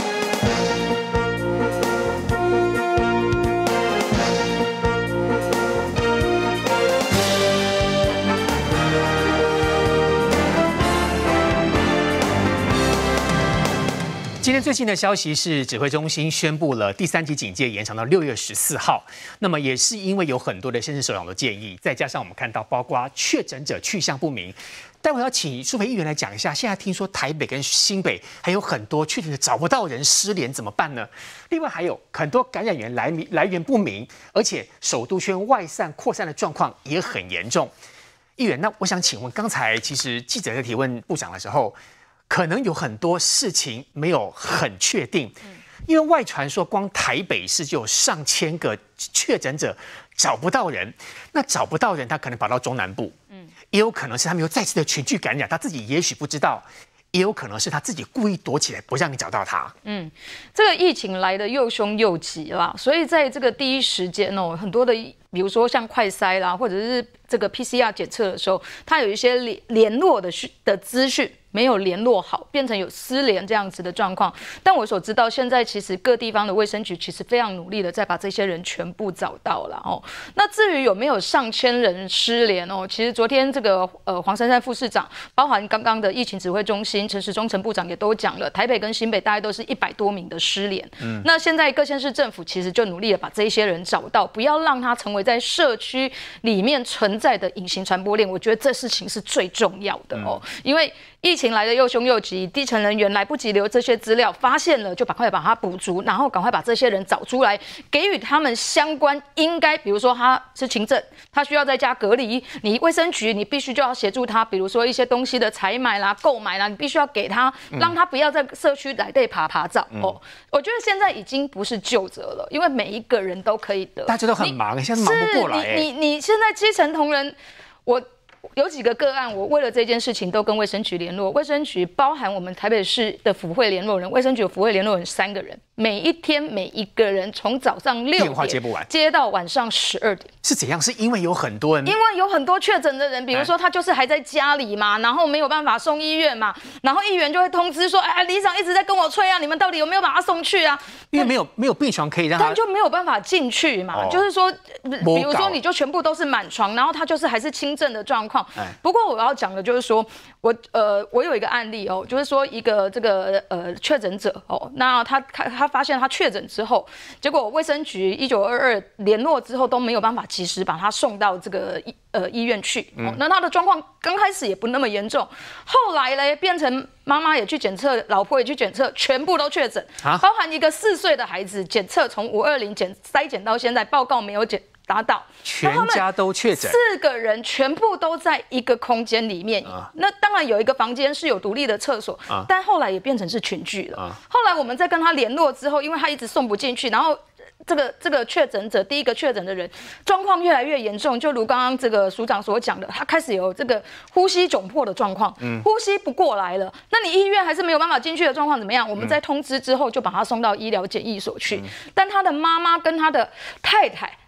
今天最新的消息是，指挥中心宣布了第三级警戒延长到六月十四号。那么也是因为有很多的县市首长的建议，再加上我们看到包括确诊者去向不明。待会要请舒培议员来讲一下，现在听说台北跟新北还有很多确诊者找不到人，失联怎么办呢？另外还有很多感染源来来源不明，而且首都圈外散扩散的状况也很严重。议员，那我想请问，刚才其实记者在提问部长的时候，可能有很多事情没有很确定，因为外传说光台北市就有上千个确诊者找不到人，那找不到人，他可能跑到中南部，嗯，也有可能是他们又再次的群聚感染，他自己也许不知道，也有可能是他自己故意躲起来不让你找到他。 嗯，这个疫情来得又凶又急啦，所以在这个第一时间哦，很多的比如说像快筛啦，或者是这个 P C R 检测的时候，它有一些联联络的的资讯没有联络好，变成有失联这样子的状况。但我所知道，现在其实各地方的卫生局其实非常努力的在把这些人全部找到了哦。那至于有没有上千人失联哦，其实昨天这个呃黄珊珊副市长，包含刚刚的疫情指挥中心陈时中陈部长也都讲了，台北跟新北大概都是一百多名的失联。嗯，那现在各县市政府其实就努力的把这一些人找到，不要让他成为在社区里面存在的隐形传播链。我觉得这事情是最重要的哦，嗯、因为疫情来得又凶又急，地层人员来不及留这些资料，发现了就赶快把它补足，然后赶快把这些人找出来，给予他们相关应该，比如说他是轻症，他需要在家隔离，你卫生局你必须就要协助他，比如说一些东西的采买啦、购买啦，你必须要给他，让他不要在社区来对爬爬照、嗯、哦。我觉得现在已经不是救责了，因为每一个人都可以得， 大家都很忙，现在忙不过来、欸。 你你你现在基层同仁，我。有几个个案，我为了这件事情都跟卫生局联络，卫生局包含我们台北市的府会联络人，卫生局有府会联络人三个人，每一天每一个人从早上六点电话接不完， 接到晚上十二点， 是怎样？是因为有很多人， 因为有很多确诊的人，比如说他就是还在家里嘛，然后没有办法送医院嘛，然后议员就会通知说，哎，里长一直在跟我催啊，你们到底有没有把他送去啊？ 因为没有没有病床可以让他， 但就没有办法进去嘛，哦、就是说，比如说你就全部都是满床，然后他就是还是轻症的状况。不过我要讲的就是说，我呃，我有一个案例哦，就是说一个这个呃确诊者哦，那他他他发现他确诊之后，结果卫生局一九二二联络之后都没有办法及时把他送到这个医呃医院去、哦，那他的状况刚开始也不那么严重，后来呢变成妈妈也去检测，老婆也去检测，全部都确诊，啊、包含一个四岁的孩子检测从五二零检筛检到现在报告没有检。达到全家都确诊， 四个人全部都在一个空间里面。啊、那当然有一个房间是有独立的厕所，啊、但后来也变成是群聚了。啊、后来我们在跟他联络之后，因为他一直送不进去，然后这个这个确诊者第一个确诊的人状况越来越严重，就如刚刚这个署长所讲的，他开始有这个呼吸窘迫的状况，嗯、呼吸不过来了。那你医院还是没有办法进去的状况怎么样？我们在通知之后就把他送到医疗检疫所去，嗯、但他的妈妈跟他的太太。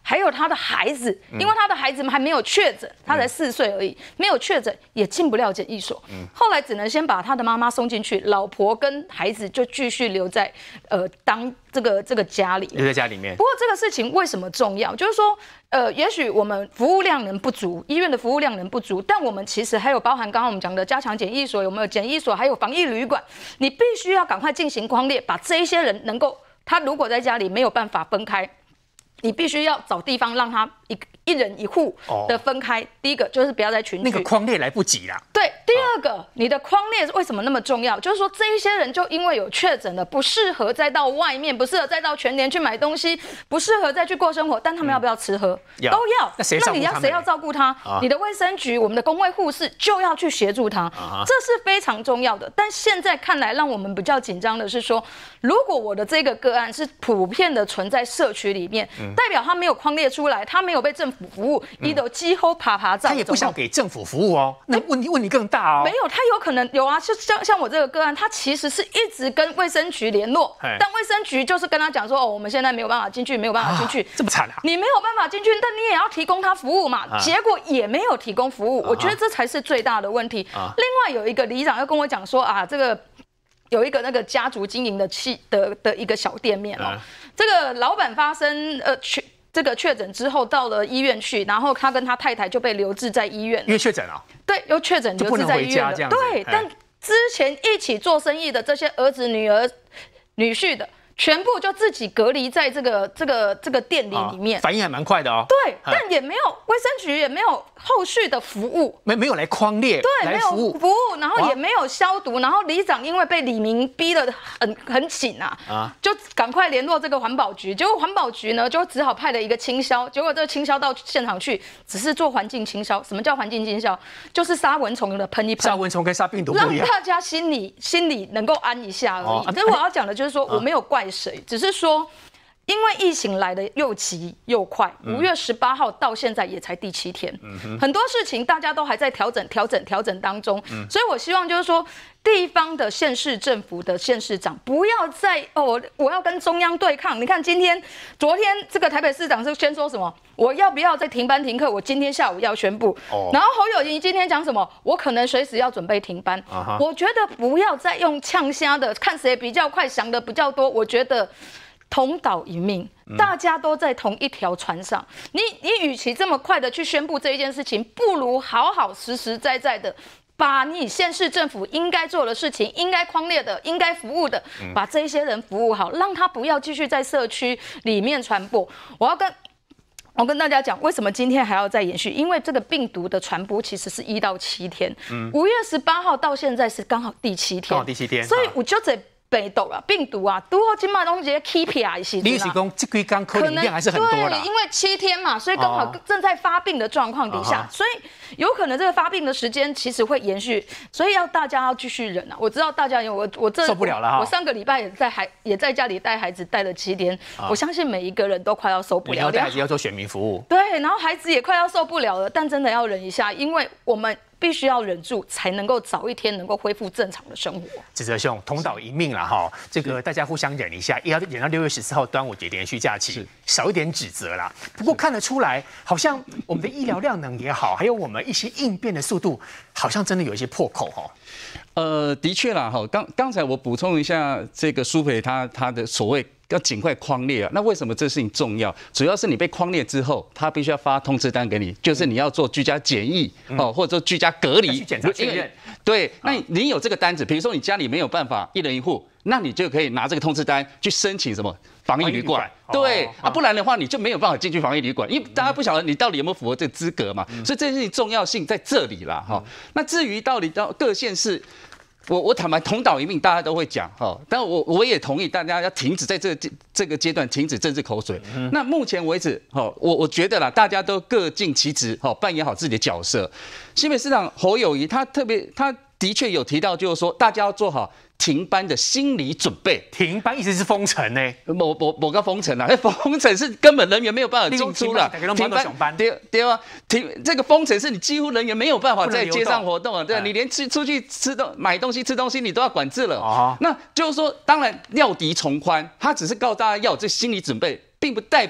还有他的孩子，因为他的孩子们还没有确诊，他才四岁而已，没有确诊也进不了检疫所。后来只能先把他的妈妈送进去，老婆跟孩子就继续留在呃当这个这个家里， 留在家里面。 不过这个事情为什么重要？就是说，呃，也许我们服务量能不足，医院的服务量能不足，但我们其实还有包含刚刚我们讲的加强检疫所，有没有检疫所，还有防疫旅馆，你必须要赶快进行匡列，把这一些人能够，他如果在家里没有办法分开。你必须要找地方让他一一人一户的分开。哦、第一个就是不要在群聚， 那个匡列来不及啦。 对，第二个，哦、你的匡列为什么那么重要？就是说这一些人就因为有确诊了，不适合再到外面，不适合再到全联去买东西，不适合再去过生活，但他们要不要吃喝？嗯、都要。 那谁？ 那你要谁要照顾他？啊、你的卫生局、我们的公卫护士就要去协助他，啊、这是非常重要的。但现在看来，让我们比较紧张的是说，如果我的这个个案是普遍的存在社区里面。嗯代表他没有匡列出来，他没有被政府服务，一都几乎爬爬照。 他也不想给政府服务哦，那问题问题更大哦。 没有，他有可能有啊，就像像我这个个案，他其实是一直跟卫生局联络，但卫生局就是跟他讲说，哦，我们现在没有办法进去，没有办法进去， 啊、这么惨啊！ 你没有办法进去，但你也要提供他服务嘛，啊、结果也没有提供服务，啊、我觉得这才是最大的问题。啊、另外有一个里长又跟我讲说啊，这个。有一个那个家族经营的企的的一个小店面哦，啊、这个老板发生呃确这个确诊之后到了医院去，然后他跟他太太就被留置在医院， 因为确诊啊， 对，又确诊留置在医院了，对，但之前一起做生意的这些儿子、女儿、女婿的。全部就自己隔离在这个这个这个店里里面， 啊、反应还蛮快的哦。 对，但也没有卫生局也没有后续的服务， 没没有来匡列， 对，没有服务， 服务，然后也没有消毒，然后里长因为被李明逼得很很紧啊，啊，就赶快联络这个环保局，结果环保局呢就只好派了一个清消，结果这个清消到现场去，只是做环境清消。什么叫环境清消？就是杀蚊虫的喷一喷， 杀蚊虫跟杀病毒不一样， 让大家心里心里能够安一下而已。哦啊、可是我要讲的就是说，我没有怪谁，只是说。因为疫情来的又急又快，五月十八号到现在也才第七天，嗯、很多事情大家都还在调整、调整、调整当中，嗯、所以我希望就是说，地方的县市政府的县市长不要再哦，我要跟中央对抗。你看今天、昨天这个台北市长是先说什么？我要不要再停班停课？我今天下午要宣布。哦、然后侯友宜今天讲什么？我可能随时要准备停班。啊、我觉得不要再用呛瞎的，看谁比较快，想的比较多。我觉得。同岛一命，大家都在同一条船上。你你与其这么快的去宣布这一件事情，不如好好实实在在的把你县市政府应该做的事情、应该匡列的、应该服务的，把这些人服务好，让他不要继续在社区里面传播。我要跟我跟大家讲，为什么今天还要再延续？因为这个病毒的传播其实是一到七天，五、嗯、月十八号到现在是刚好第七天， 刚好第七天， 所以我就得。北斗啊，病毒啊，都好今麦东西 keep 啊，是你是讲这几天可能量还是很多啦， 因为七天嘛，所以刚好正在发病的状况底下，哦、所以有可能这个发病的时间其实会延续，所以要大家要继续忍啊。我知道大家有我我这受不了了哈， 我上个礼拜也在孩也在家里带孩子带了七天，哦、我相信每一个人都快要受不了。 你要带孩子要做选民服务， 对，然后孩子也快要受不了了，但真的要忍一下，因为我们。必须要忍住，才能够早一天能够恢复正常的生活。 子哲兄，同岛一命了哈，这个大家互相忍一下，也要忍到六月十四号端午节连续假期，少一点指责啦。不过看得出来，好像我们的医疗量能也好，还有我们一些应变的速度，好像真的有一些破口哈。 呃，的确啦哈，刚刚才我补充一下，这个苏培他他的所谓。要尽快匡列啊！那为什么这事情重要？主要是你被匡列之后，他必须要发通知单给你，就是你要做居家检疫哦，或者说居家隔离。 检查确认。 对，那你有这个单子，比如说你家里没有办法一人一户，那你就可以拿这个通知单去申请什么防疫旅馆。对啊，不然的话你就没有办法进去防疫旅馆，因为大家不晓得你到底有没有符合这个资格嘛。所以这件事情重要性在这里啦哈。那至于到底到各县市。我我坦白同岛一命，大家都会讲哈，但我我也同意大家要停止在这个这个阶段停止政治口水。嗯、那目前为止，哈，我我觉得啦，大家都各尽其职，哈，扮演好自己的角色。新北市长侯友宜他特别他的确有提到，就是说大家要做好停班的心理准备。 停班意思是封城呢？ 某某某个封城啊，封城是根本人员没有办法进出了。 停班对对啊，停这个封城是你几乎人员没有办法在街上活动啊，对，你连去出去吃东买东西吃东西你都要管制了。哦、那就是说，当然料敌从宽，他只是告诉大家要有这心理准备，并不代表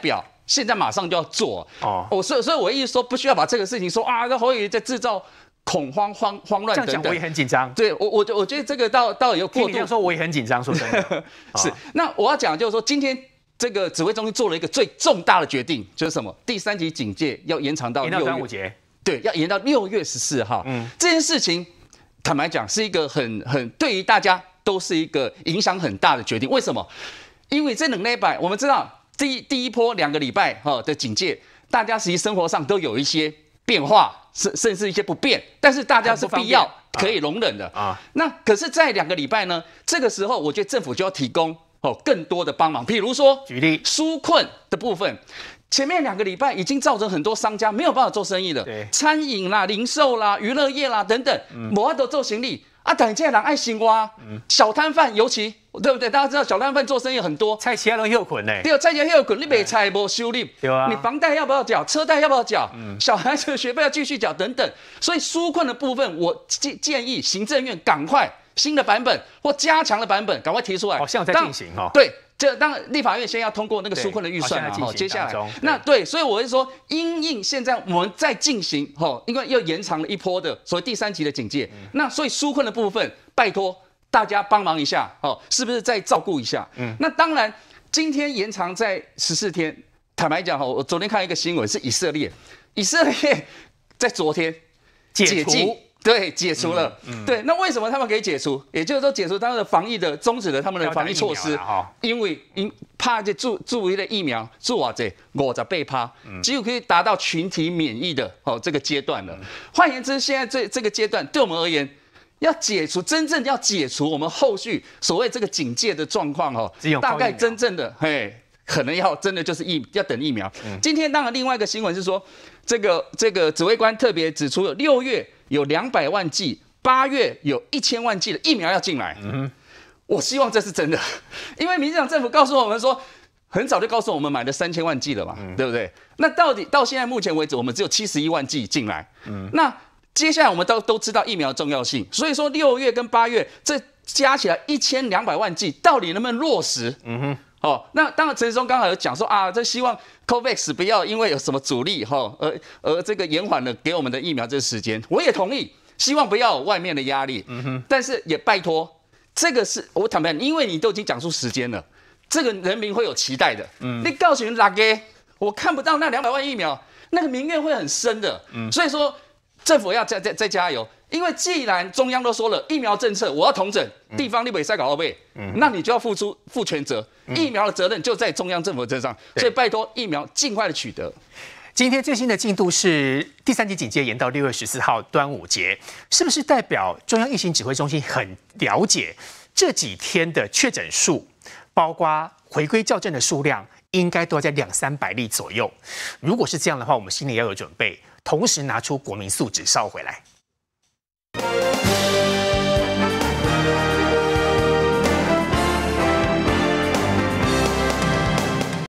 现在马上就要做哦。我所以所以我意思说，不需要把这个事情说啊，那侯友宜在制造恐慌、慌慌乱等等。 这样讲我也很紧张。 对我我我觉得这个倒倒有过度。 听你这样说我也很紧张，说真的。 是，那我要讲就是说，今天这个指挥中心做了一个最重大的决定，就是什么？第三级警戒要延长到延到端午节。对， 要延到六月十四号。嗯，这件事情坦白讲是一个很很对于大家都是一个影响很大的决定。为什么？因为这两礼拜我们知道。第一第一波两个礼拜哈的警戒，大家实际生活上都有一些变化，甚甚至一些不便，但是大家是必要可以容忍的啊。那可是，在两个礼拜呢，这个时候我觉得政府就要提供哦更多的帮忙，比如说举例纾困的部分。前面两个礼拜已经造成很多商家没有办法做生意了，餐饮啦、零售啦、娱乐业啦等等，没法都做生意。啊，等这些人爱生活啊，小摊贩尤其对不对？大家知道小摊贩做生意很多， 菜其他人又捆嘞， 对，菜其他又捆，你卖菜无收入， 对啊， 你房贷要不要缴？车贷要不要缴？嗯，小孩子的学费要继续缴等等。所以纾困的部分，我建建议行政院赶快新的版本或加强的版本赶快提出来， 好像在进行哦。 对。这当然，立法院先要通过那个纾困的预算啊，哈，接下来那对，所以我是说，因应现在我们在进行，哈，因为又延长了一波的所谓第三级的警戒，嗯、那所以纾困的部分，拜托大家帮忙一下，哦，是不是再照顾一下？嗯，那当然，今天延长在十四天，坦白讲哈，我昨天看一个新闻是以色列，以色列在昨天解禁。 对，解除了。嗯嗯、对，那为什么他们可以解除？也就是说，解除他们的防疫的终止了他们的防疫措施，因为因怕这注注意的疫苗注啊这五十倍趴，只有可以达到群体免疫的哦这个阶段了。换言之，现在这这个阶段对我们而言，要解除真正要解除我们后续所谓这个警戒的状况哦，大概真正的嘿。可能要真的就是疫要等疫苗。嗯、今天当然另外一个新闻是说，这个这个指挥官特别指出了六月有两百万剂，八月有一千万剂的疫苗要进来。嗯，我希望这是真的，因为民进党政府告诉我们说，很早就告诉我们买了三千万剂了嘛，嗯、对不对？那到底到现在目前为止，我们只有七十一万剂进来。嗯，那接下来我们都都知道疫苗的重要性，所以说六月跟八月这加起来一千两百万剂，到底能不能落实？嗯哼。哦，那当然，陈时中刚好有讲说啊，这希望 COVAX 不要因为有什么阻力哈、哦，而而这个延缓了给我们的疫苗这个时间，我也同意，希望不要有外面的压力。嗯哼，但是也拜托，这个是我坦白，因为你都已经讲出时间了，这个人民会有期待的。嗯，你告诉人哪个，我看不到那两百万疫苗，那个民怨会很深的。嗯，所以说政府要再再再加油。因为既然中央都说了疫苗政策我要统整，地方你北塞搞后背，嗯、那你就要付出负全责，嗯、疫苗的责任就在中央政府身上，所以拜托疫苗尽快的取得。 今天最新的进度是第三级警戒延到六月十四号端午节，是不是代表中央疫情指挥中心很了解这几天的确诊数，包括回归校正的数量，应该都在两三百例左右？如果是这样的话，我们心里要有准备，同时拿出国民素质烧回来。